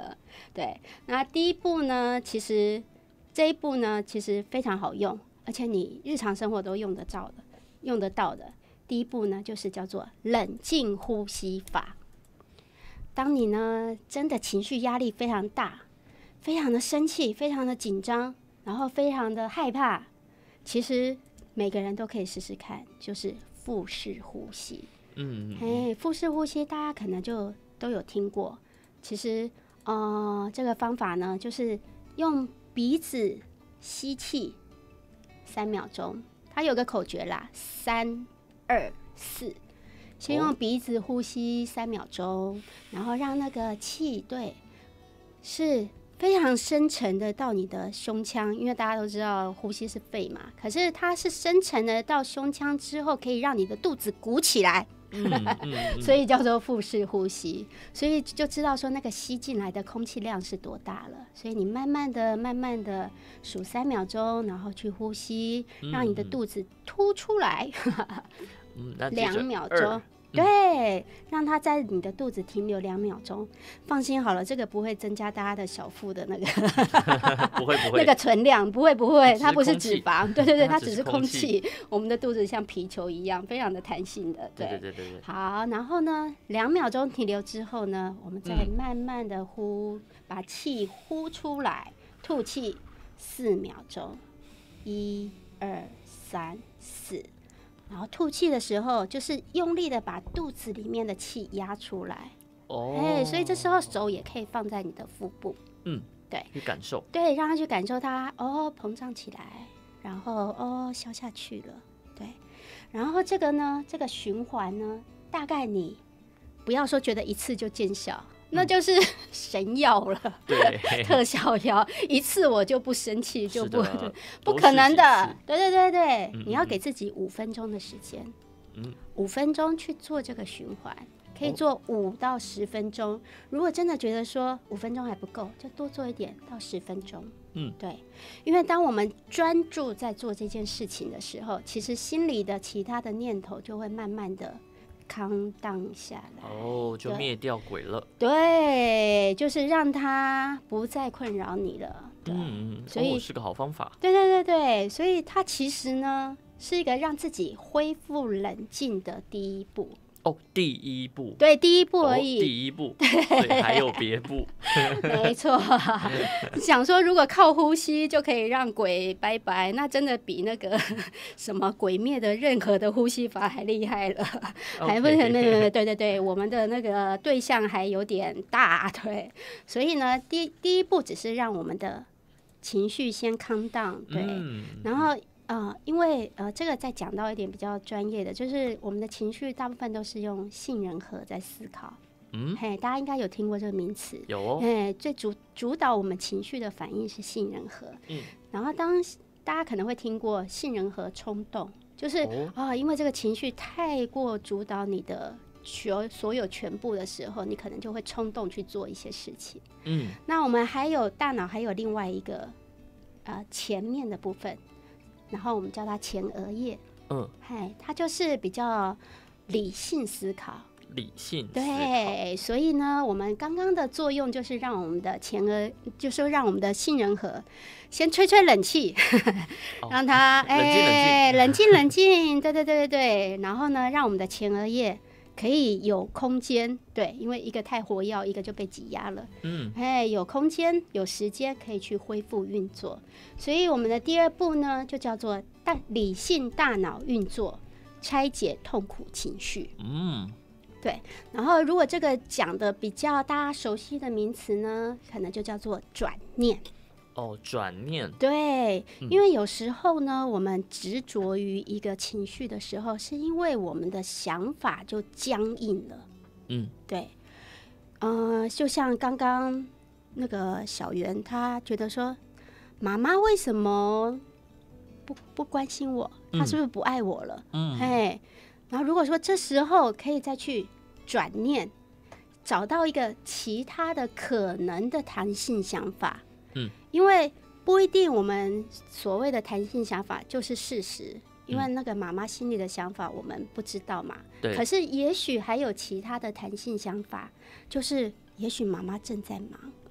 对，那第一步呢，其实这一步呢，其实非常好用，而且你日常生活都用得到的，用得到的。第一步呢，就是叫做冷静呼吸法。当你呢真的情绪压力非常大，非常的生气，非常的紧张，然后非常的害怕，其实每个人都可以试试看，就是腹式呼吸。嗯，哎，腹式呼吸大家可能就都有听过。其实，呃，这个方法呢，就是用鼻子吸气三秒钟，它有个口诀啦，三二四。先用鼻子呼吸三秒钟，然后让那个气对是非常深沉的到你的胸腔，因为大家都知道呼吸是肺嘛，可是它是深沉的到胸腔之后，可以让你的肚子鼓起来。嗯嗯嗯、所以叫做腹式呼吸，所以就知道说那个吸进来的空气量是多大了。所以你慢慢的、慢慢的数三秒钟，然后去呼吸，让你的肚子凸出来，两、嗯、秒钟。对，让它在你的肚子停留两秒钟。放心好了，这个不会增加大家的小腹的那个不会不会那个存量，不会不会，它不是脂肪， 对对对，它只是空气。我们的肚子像皮球一样，非常的弹性的。对对对对对。 好，然后呢，两秒钟停留之后呢，我们再慢慢的呼，嗯、把气呼出来，吐气四秒钟，一二三四。然后吐气的时候，就是用力的把肚子里面的气压出来。哦，哎，所以这时候手也可以放在你的腹部。嗯，对， 去感受。 对，让他去感受它哦膨胀起来，然后哦消下去了。对，然后这个呢，这个循环呢，大概你不要说觉得一次就见效。那就是神药了， 对， 特效药，一次我就不生气，就不不可能的，对对对对，嗯、你要给自己五分钟的时间，嗯，五分钟去做这个循环，可以做五到十分钟。哦、如果真的觉得说五分钟还不够，就多做一点到十分钟，嗯，对，因为当我们专注在做这件事情的时候，其实心里的其他的念头就会慢慢的calm down下来， 哦，就灭掉鬼了。 对，就是让它不再困扰你了。 嗯，所以、哦、是个好方法。 对对对对，所以它其实呢是一个让自己恢复冷静的第一步。 哦，第一步， 对，第一步而已。 哦、第一步，对，还有别步。 没错，想说如果靠呼吸就可以让鬼拜拜，那真的比那个什么鬼灭的任何的呼吸法还厉害了。Okay. 还不是那个，对对对，我们的那个对象还有点大，对，所以呢，第第一步只是让我们的情绪先calm down，对，嗯、然后。呃，因为呃，这个再讲到一点比较专业的，就是我们的情绪大部分都是用杏仁核在思考。嗯，嘿，大家应该有听过这个名词。 有哦。 嘿，最主主导我们情绪的反应是杏仁核。嗯。然后当大家可能会听过杏仁核冲动，就是啊、哦哦，因为这个情绪太过主导你的所所有全部的时候，你可能就会冲动去做一些事情。嗯。那我们还有大脑还有另外一个呃前面的部分。然后我们叫它前额叶，嗯，嗨，它就是比较理性思考， 理性思考， 对，所以呢，我们刚刚的作用就是让我们的前额，就是让我们的杏仁核先吹吹冷气，哦、让它哎冷静冷静，对对对对对，然后呢，让我们的前额叶可以有空间，对，因为一个太活跃，一个就被挤压了。嗯，哎，有空间、有时间可以去恢复运作。所以我们的第二步呢，就叫做大理性大脑运作，拆解痛苦情绪。嗯，对。然后如果这个讲的比较大家熟悉的名词呢，可能就叫做转念。 哦，转念。 对，因为有时候呢，我们执着于一个情绪的时候，是因为我们的想法就僵硬了。嗯，对。呃，就像刚刚那个小圆，他觉得说，妈妈为什么不不关心我？她是不是不爱我了？嗯，嘿。然后如果说这时候可以再去转念，找到一个其他的可能的弹性想法。嗯，因为不一定我们所谓的弹性想法就是事实，因为那个妈妈心里的想法我们不知道嘛。对。可是也许还有其他的弹性想法，就是也许妈妈正在忙。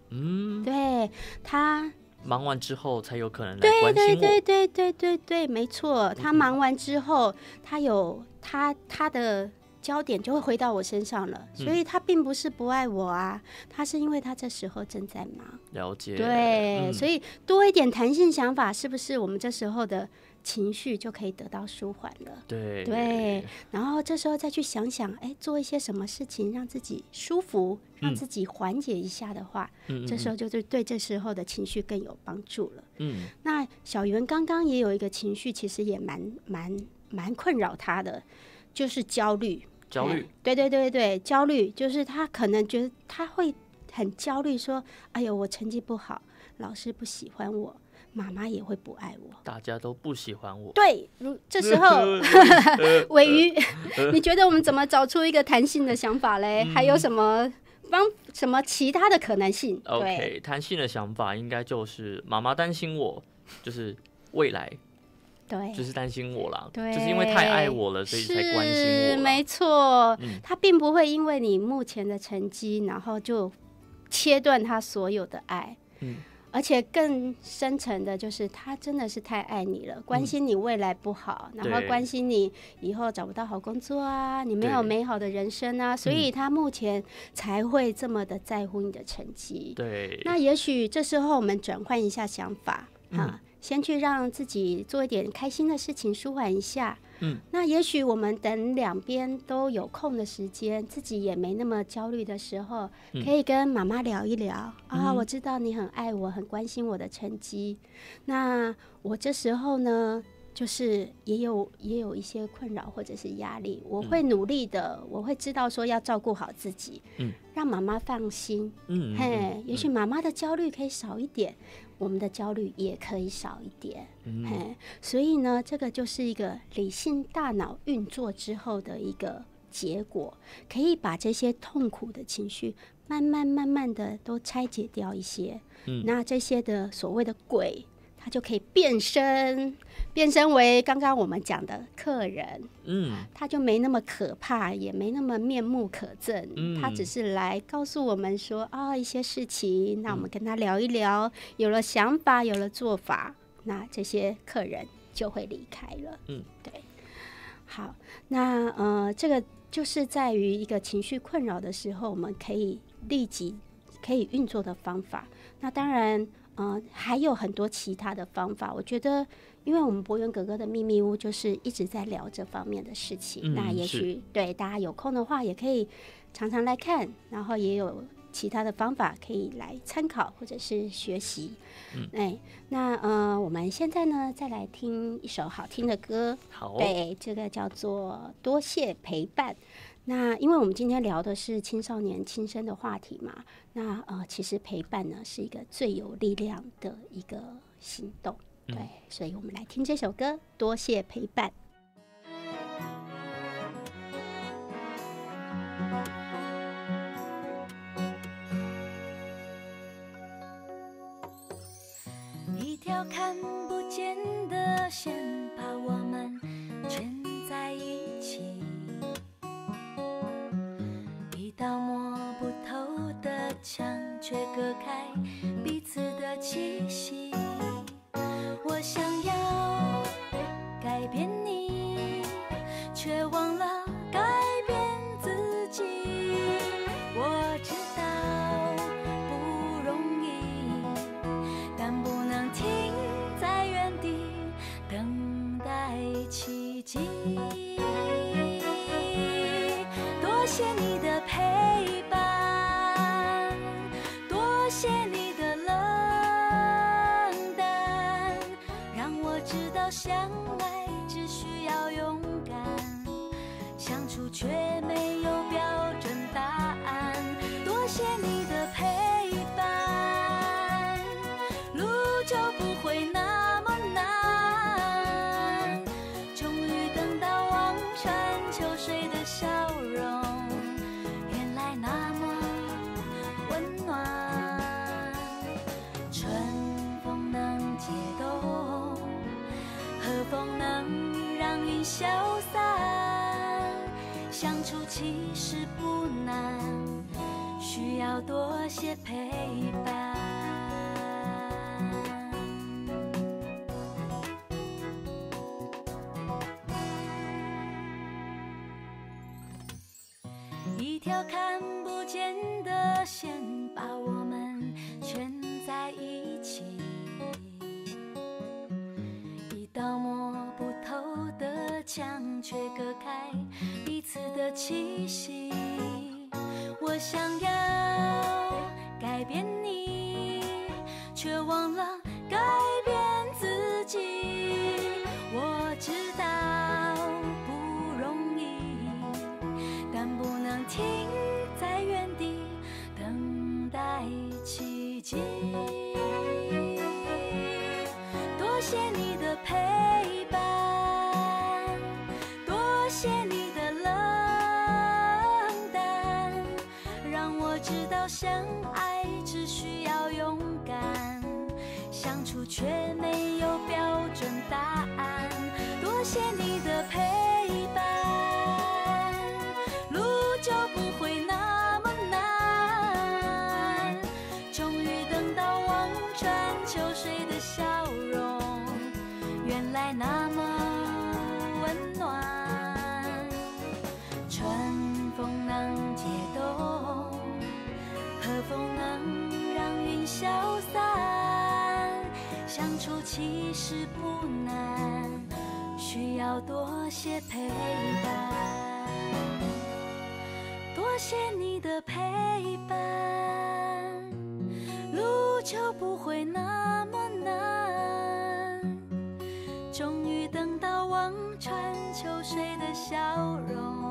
嗯， 对他。 忙完之后才有可能来对关心我。 对对对对对对，没错。他忙完之后，他有他他的焦点就会回到我身上了，所以他并不是不爱我啊，他是因为他这时候正在忙。 了解。 对， 嗯、 所以多一点弹性想法，是不是我们这时候的情绪就可以得到舒缓了？ 对对，然后这时候再去想想，哎，做一些什么事情让自己舒服，让自己缓解一下的话， 嗯、 这时候就是对这时候的情绪更有帮助了。 嗯， 那小圆刚刚也有一个情绪，其实也蛮蛮蛮困扰他的，就是焦虑。 焦虑、 嗯，对对对对，焦虑就是他可能觉得他会很焦虑，说：“哎呦，我成绩不好，老师不喜欢我，妈妈也会不爱我， 大家都不喜欢我。” 对，如这时候，尾鱼，你觉得我们怎么找出一个弹性的想法嘞？嗯、还有什么方什么其他的可能性 ？OK， 弹性的想法应该就是妈妈担心我，就是未来。 对， 就是担心我啦， 对， 就是因为太爱我了，所以才关心我。 没错， 嗯， 他并不会因为你目前的成绩，然后就切断他所有的爱。 嗯， 而且更深层的就是，他真的是太爱你了，关心你未来不好，嗯、然后关心你以后找不到好工作啊，你没有美好的人生啊，所以他目前才会这么的在乎你的成绩。 对， 那也许这时候我们转换一下想法， 嗯、 哈。先去让自己做一点开心的事情，舒缓一下。 嗯， 那也许我们等两边都有空的时间，自己也没那么焦虑的时候， 嗯、 可以跟妈妈聊一聊、 嗯、 啊。我知道你很爱我，很关心我的成绩。那我这时候呢，就是也有也有一些困扰或者是压力，我会努力的，嗯、我会知道说要照顾好自己， 嗯， 让妈妈放心。 嗯， 嘿， 嗯、 也许妈妈的焦虑可以少一点。我们的焦虑也可以少一点， 嗯， 所以呢，这个就是一个理性大脑运作之后的一个结果，可以把这些痛苦的情绪慢慢慢慢的都拆解掉一些， 嗯， 那这些的所谓的鬼，它就可以变身，变身为刚刚我们讲的客人， 嗯， 他就没那么可怕，也没那么面目可憎， 嗯， 他只是来告诉我们说啊、哦、一些事情，那我们跟他聊一聊，嗯、有了想法，有了做法，那这些客人就会离开了。 嗯， 对。好，那呃，这个就是在于一个情绪困扰的时候，我们可以立即可以运作的方法。那当然。呃，还有很多其他的方法，我觉得，因为我们博元哥哥的秘密屋就是一直在聊这方面的事情， 嗯、 那也许对大家有空的话，也可以常常来看，然后也有其他的方法可以来参考或者是学习。 嗯， 哎，那呃，我们现在呢，再来听一首好听的歌， 好， 对，这个叫做《多谢陪伴》。那因为我们今天聊的是青少年轻生的话题嘛，那呃，其实陪伴呢是一个最有力量的一个行动，对，嗯、所以我们来听这首歌《多谢陪伴》。 一条看不见的线把我们圈在一起。一道摸不透的墙，却隔开彼此的气息。我想要改变你，却忘了改变自己。我知道不容易，但不能停在原地等待奇迹。多谢你的陪伴，多谢你的冷淡，让我知道相爱只需要勇敢，相处却没有标准答案。多谢你的陪伴，路就不会那么难，终于等到望穿秋水的笑容，原来那么温暖。春风能解冻，和风能让云消散，相处其实不难，需需要多些陪伴。一条看不见的线把我们圈在一起，一道摸不透的墙却隔开彼此的气息。我想要改变你，却忘了改变自己。我知道不容易，但不能停在原地等待奇迹。多谢你的陪伴，多谢你的冷淡，让我知道相爱只需要勇敢，相处却没有标准答案。多谢你的陪伴，路就不会那么难。终于等到望穿秋水的笑容，原来那么温暖。春风能解冻，和风能让云消散。相处其实不难，需要多些陪伴。多谢你的陪伴，路就不会那么难。终于等到望穿秋水的笑容。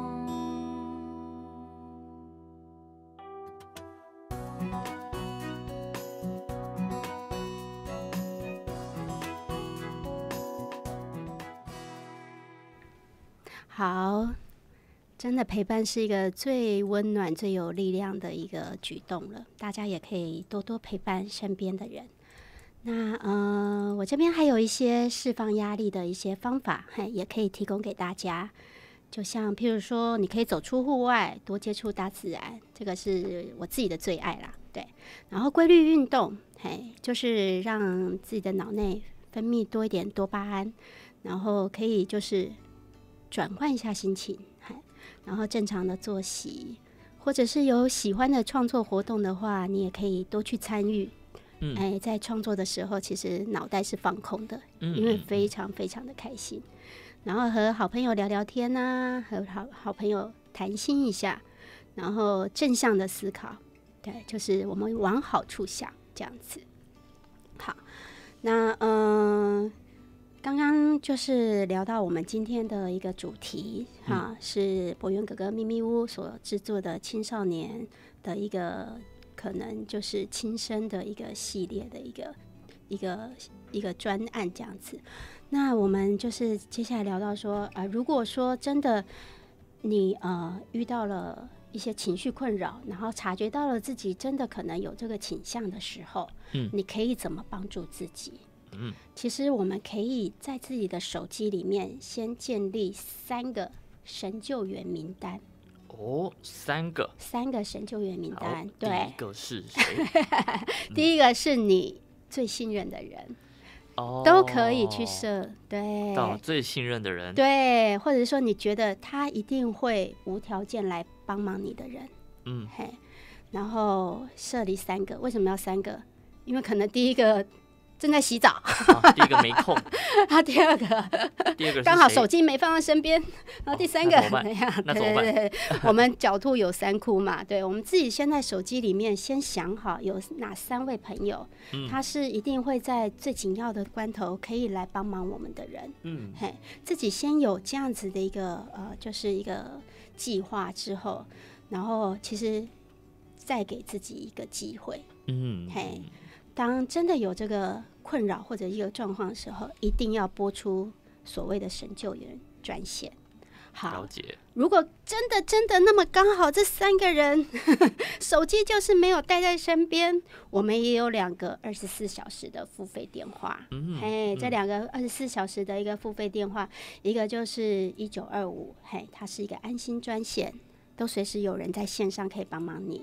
好，真的陪伴是一个最温暖、最有力量的一个举动了。大家也可以多多陪伴身边的人。那呃，我这边还有一些释放压力的一些方法，嘿，也可以提供给大家。就像譬如说，你可以走出户外，多接触大自然，这个是我自己的最爱啦。对，然后规律运动，嘿，就是让自己的脑内分泌多一点多巴胺，然后可以就是转换一下心情，然后正常的作息，或者是有喜欢的创作活动的话，你也可以多去参与。嗯，哎，在创作的时候，其实脑袋是放空的，嗯，因为非常非常的开心。然后和好朋友聊聊天啊，和好好朋友谈心一下，然后正向的思考，对，就是我们往好处想，这样子。好，那嗯。呃刚刚就是聊到我们今天的一个主题哈、啊，是博源哥哥秘密屋所制作的青少年的一个可能就是轻生的一个系列的一个一个一个专案这样子。那我们就是接下来聊到说，呃，如果说真的你呃遇到了一些情绪困扰，然后察觉到了自己真的可能有这个倾向的时候，嗯，你可以怎么帮助自己？嗯，其实我们可以在自己的手机里面先建立三个神救援名单。 哦，三个， 三个神救援名单。对， 第一个是谁？ 第一个是你最信任的人，哦，都可以去设。对， 到最信任的人。 对，或者说你觉得他一定会无条件来帮忙你的人。嗯，嘿，然后设立三个。为什么要三个？因为可能第一个正在洗澡， 啊、第一个没空， 啊，第二个， 第二个刚好手机没放在身边，然后第三个， 哦、那怎么办？那怎么办？ 对对对，我们狡兔有三窟嘛，对，我们自己先在手机里面先想好有哪三位朋友，嗯、他是一定会在最紧要的关头可以来帮忙我们的人，嗯，嘿，自己先有这样子的一个呃，就是一个计划之后，然后其实再给自己一个机会，嗯，嘿。当真的有这个困扰或者一个状况的时候，一定要拨出所谓的神救援专线。好， 了解。 如果真的真的那么刚好这三个人呵呵手机就是没有带在身边，我们也有两个二十四小时的付费电话。嗯，嘿，这两个二十四小时的一个付费电话，一个就是一九二五，嘿，它是一个安心专线。都随时有人在线上可以帮忙你。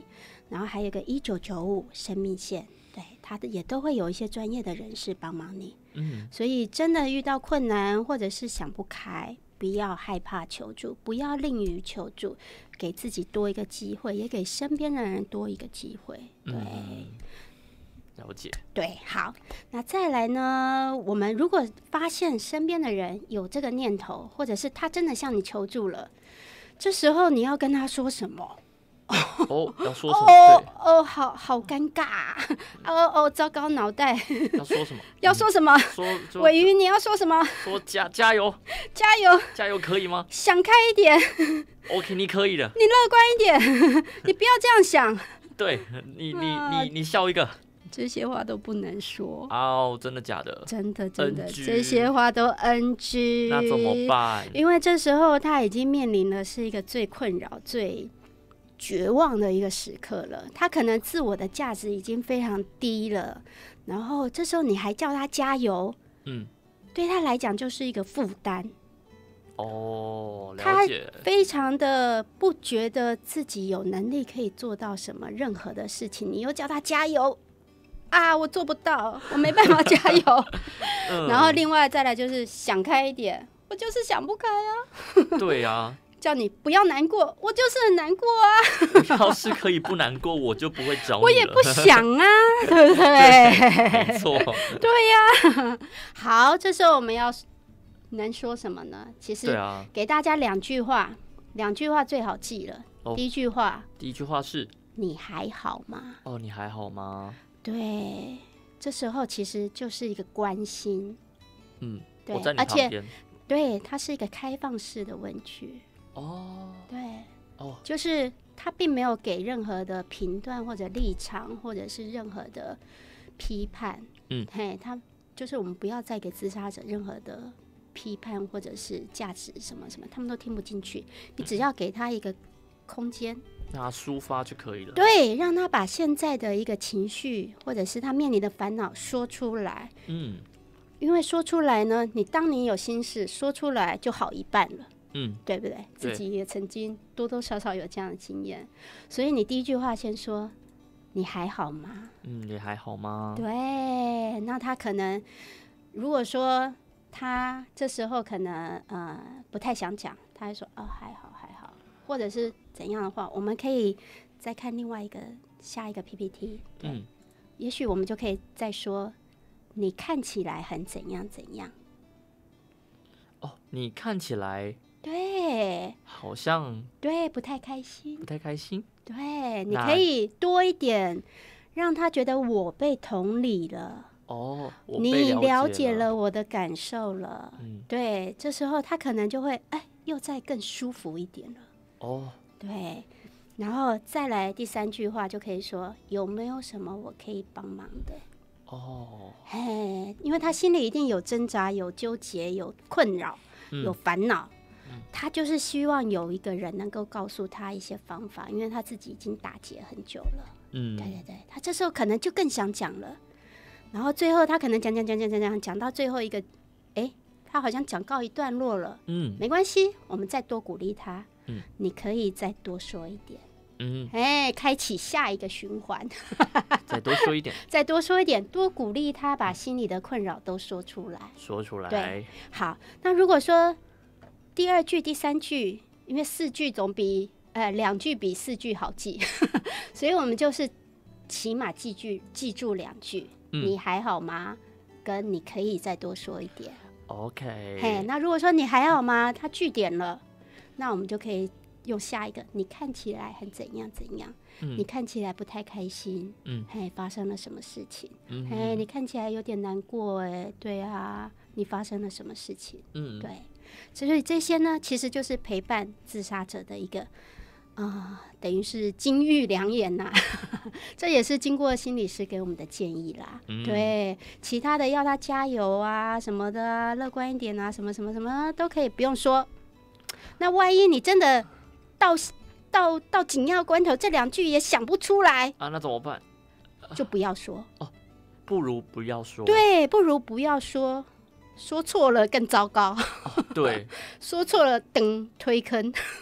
然后还有一个一九九五生命线，对，他的也都会有一些专业的人士帮忙你。 嗯， 所以真的遇到困难或者是想不开，不要害怕求助，不要吝于求助，给自己多一个机会，也给身边的人多一个机会。对。 嗯，了解。 对，好，那再来呢？我们如果发现身边的人有这个念头，或者是他真的向你求助了，这时候你要跟他说什么？ 哦，要说什么？ 哦哦，好好尴尬、啊！哦哦，糟糕，脑袋要说什么？ 要说什么？ 说尾鱼，你要说什么？ 说加加油， 加油， 加油，可以吗？ 想开一点。 OK， 你可以的。 你乐观一点，你不要这样想。 对你，你你你笑一个。 这些话都不能说哦，真的假的？ 真的真的， N G 这些话都 N G。 那怎么办？ 因为这时候他已经面临的是一个最困扰、最绝望的一个时刻了。他可能自我的价值已经非常低了，然后这时候你还叫他加油， 嗯， 对他来讲就是一个负担。 哦，了他解。 非常的不觉得自己有能力可以做到什么任何的事情，你又叫他加油。啊，我做不到，我没办法加油。嗯、然后另外再来就是想开一点，我就是想不开啊。 对啊， 叫你不要难过，我就是很难过啊。 你要是可以不难过，我就不会找你了。 我也不想啊，对不对？ 没错。 对呀、啊。好，这时候我们要能说什么呢？其实给大家两句话，两句话最好记了。哦、第一句话， 第一句话是你还好吗？ 哦，你还好吗？ 对，这时候其实就是一个关心， 嗯， 对， 我在你旁边， 而且对，它是一个开放式的问句， 哦， 对， 哦， 就是他并没有给任何的评断或者立场，或者是任何的批判， 嗯， 嘿，他就是我们不要再给自杀者任何的批判或者是价值什么什么，他们都听不进去，你只要给他一个空间。 让他抒发就可以了。 对，让他把现在的一个情绪，或者是他面临的烦恼说出来。 嗯， 因为说出来呢，你当你有心事说出来就好一半了。 嗯， 对不对？自己也曾经多多少少有这样的经验，所以你第一句话先说：“你还好吗？” 嗯，你还好吗？ 对，那他可能如果说他这时候可能呃不太想讲，他会说：“哦，还好，还好。”或者是怎样的话，我们可以再看另外一个下一个 P P T， 对，嗯，也许我们就可以再说，你看起来很怎样怎样。 哦，你看起来对， 好像对不太开心， 不太开心。 对，你可以多一点，让他觉得我被同理了。 哦，我被你了解了我的感受了。 嗯， 对，这时候他可能就会哎，又再更舒服一点了。 哦， 对，然后再来第三句话就可以说有没有什么我可以帮忙的？ 哦， 嘿，因为他心里一定有挣扎、有纠结、有困扰、嗯、有烦恼、嗯，他就是希望有一个人能够告诉他一些方法，因为他自己已经打结很久了。嗯，对对对，他这时候可能就更想讲了，然后最后他可能讲讲讲讲讲讲讲到最后一个，哎，他好像讲告一段落了。嗯，没关系，我们再多鼓励他。嗯，你可以再多说一点，嗯，哎，开启下一个循环， 再多说一点， 再多说一点，多鼓励他把心里的困扰都说出来， 说出来。 对，好，那如果说第二句、第三句，因为四句总比呃两句比四句好记，所以我们就是起码记句记住两句，嗯，你还好吗？跟你可以再多说一点 ，OK。 嘿，那如果说你还好吗？他句点了。那我们就可以用下一个，你看起来很怎样怎样，嗯，你看起来不太开心，嗯，嘿，发生了什么事情？嗯，嘿，你看起来有点难过，哎，对啊，你发生了什么事情？嗯，对，所以这些呢，其实就是陪伴自杀者的一个啊、呃，等于是金玉良言呐，这也是经过心理师给我们的建议啦。嗯，对，其他的要他加油啊，什么的啊，乐观一点啊，什么什么什么都可以不用说。那万一你真的到到到紧要关头，这两句也想不出来啊，那怎么办？ 就不要说哦，不如不要说。 对，不如不要说，说错了更糟糕。 哦、对， 说错了等推坑，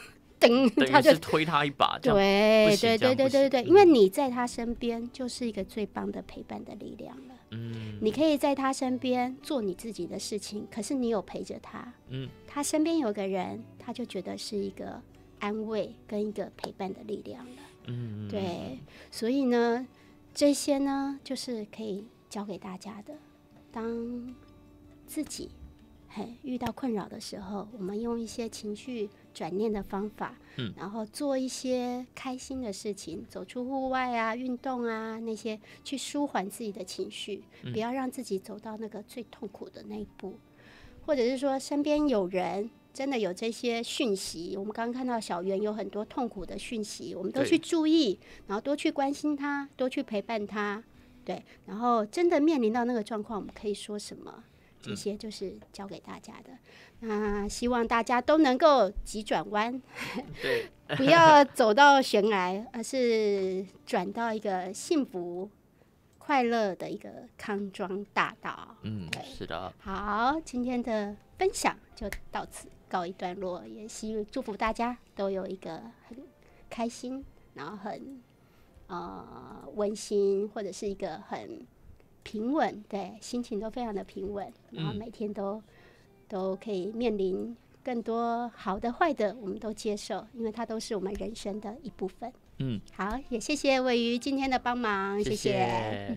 噔， 等于他就是推他一把，这样对不行对对对对对，因为你在他身边就是一个最棒的陪伴的力量了。 嗯， 你可以在他身边做你自己的事情，可是你有陪着他， 嗯， 他身边有个人，他就觉得是一个安慰跟一个陪伴的力量了。 嗯， 对，所以呢，这些呢，就是可以教给大家的。当自己嘿遇到困扰的时候，我们用一些情绪转念的方法，嗯，然后做一些开心的事情，走出户外啊，运动啊，那些去舒缓自己的情绪， 嗯不要让自己走到那个最痛苦的那一步，或者是说身边有人真的有这些讯息，我们刚刚看到小圆有很多痛苦的讯息，我们都去注意，然后多去关心他，多去陪伴他，对，然后真的面临到那个状况，我们可以说什么？这些就是教给大家的。那希望大家都能够急转弯， 对， 不要走到悬崖，而是转到一个幸福、快乐的一个康庄大道。 嗯，是的。 好，今天的分享就到此告一段落，也希祝福大家都有一个很开心，然后很呃温馨，或者是一个很平稳，对，心情都非常的平稳，然后每天都、嗯、都可以面临更多好的坏的，我们都接受，因为它都是我们人生的一部分。 嗯， 好，也谢谢尾鱼今天的帮忙，谢谢。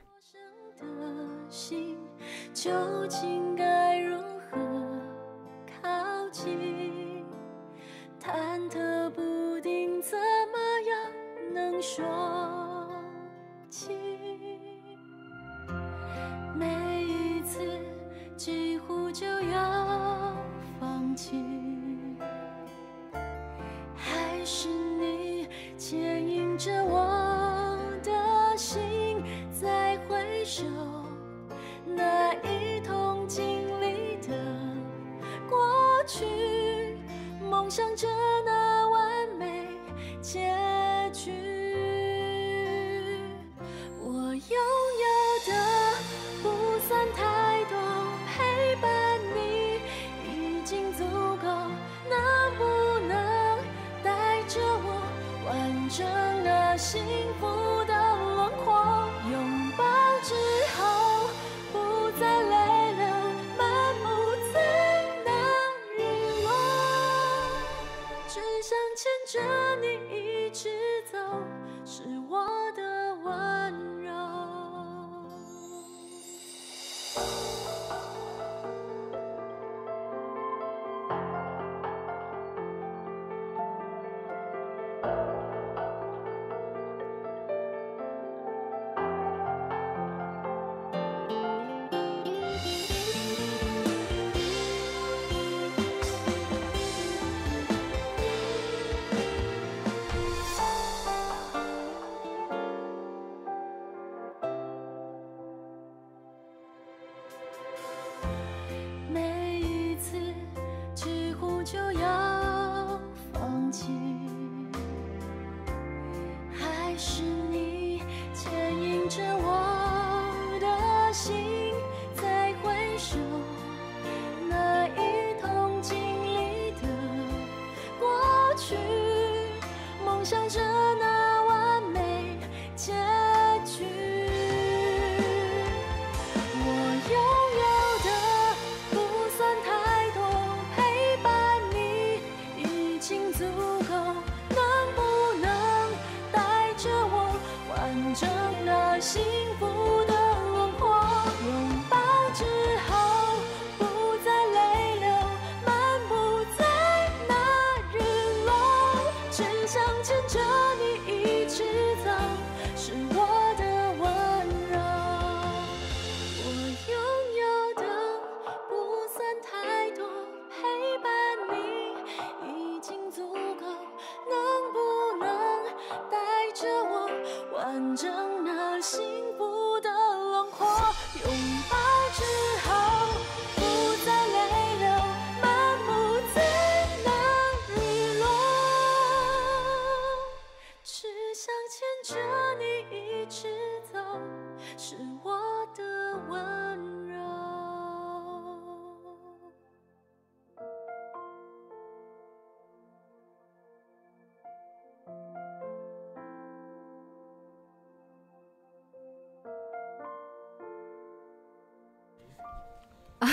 心究竟该如何靠近？忐忑不定，怎么样能说清？每一次几乎就要放弃，还是你牵引着我的心，再回首那一同经历的过去，梦想着那完美结局。我拥有的不算太多，陪伴你已经足够，能不能带着我完整那幸福的轮廓？拥抱之后不再泪流满目，在那日落，只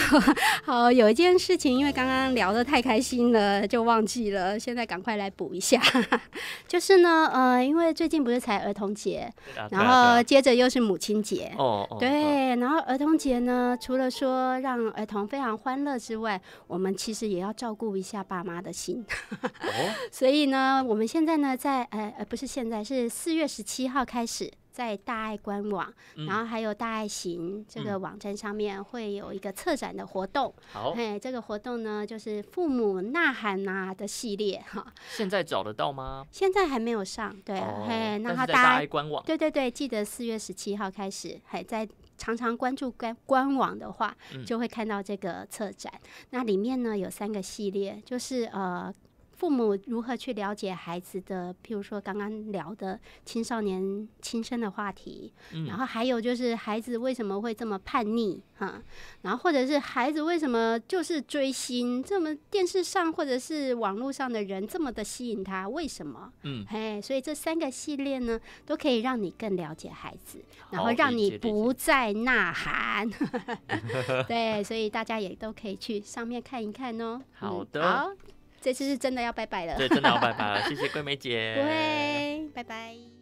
好，有一件事情，因为刚刚聊得太开心了，就忘记了，现在赶快来补一下。就是呢，呃，因为最近不是才儿童节， 啊、 然后接着又是母亲节， 哦哦， 对，然后儿童节呢，除了说让儿童非常欢乐之外，我们其实也要照顾一下爸妈的心。哦、所以呢，我们现在呢，在呃呃，不是现在，是四月十七号开始。在大爱官网，嗯、然后还有大爱行这个网站上面会有一个策展的活动。 好， 嘿，这个活动呢就是父母呐喊啊的系列哈。 现在找得到吗？ 现在还没有上，对， 哦、 嘿，那他大爱官网， 对对对，记得四月十七号开始，还在。常常关注官官网的话，就会看到这个策展。嗯、那里面呢有三个系列，就是呃。父母如何去了解孩子的，譬如说刚刚聊的青少年轻生的话题，嗯、然后还有就是孩子为什么会这么叛逆哈，然后或者是孩子为什么就是追星，这么电视上或者是网络上的人这么的吸引他，为什么？嗯，嘿，所以这三个系列呢，都可以让你更了解孩子，然后让你不再呐喊。对，所以大家也都可以去上面看一看哦。 好的。 嗯、好。这次是真的要拜拜了， 对，真的要拜拜了，谢谢桂梅姐， 不会，拜拜。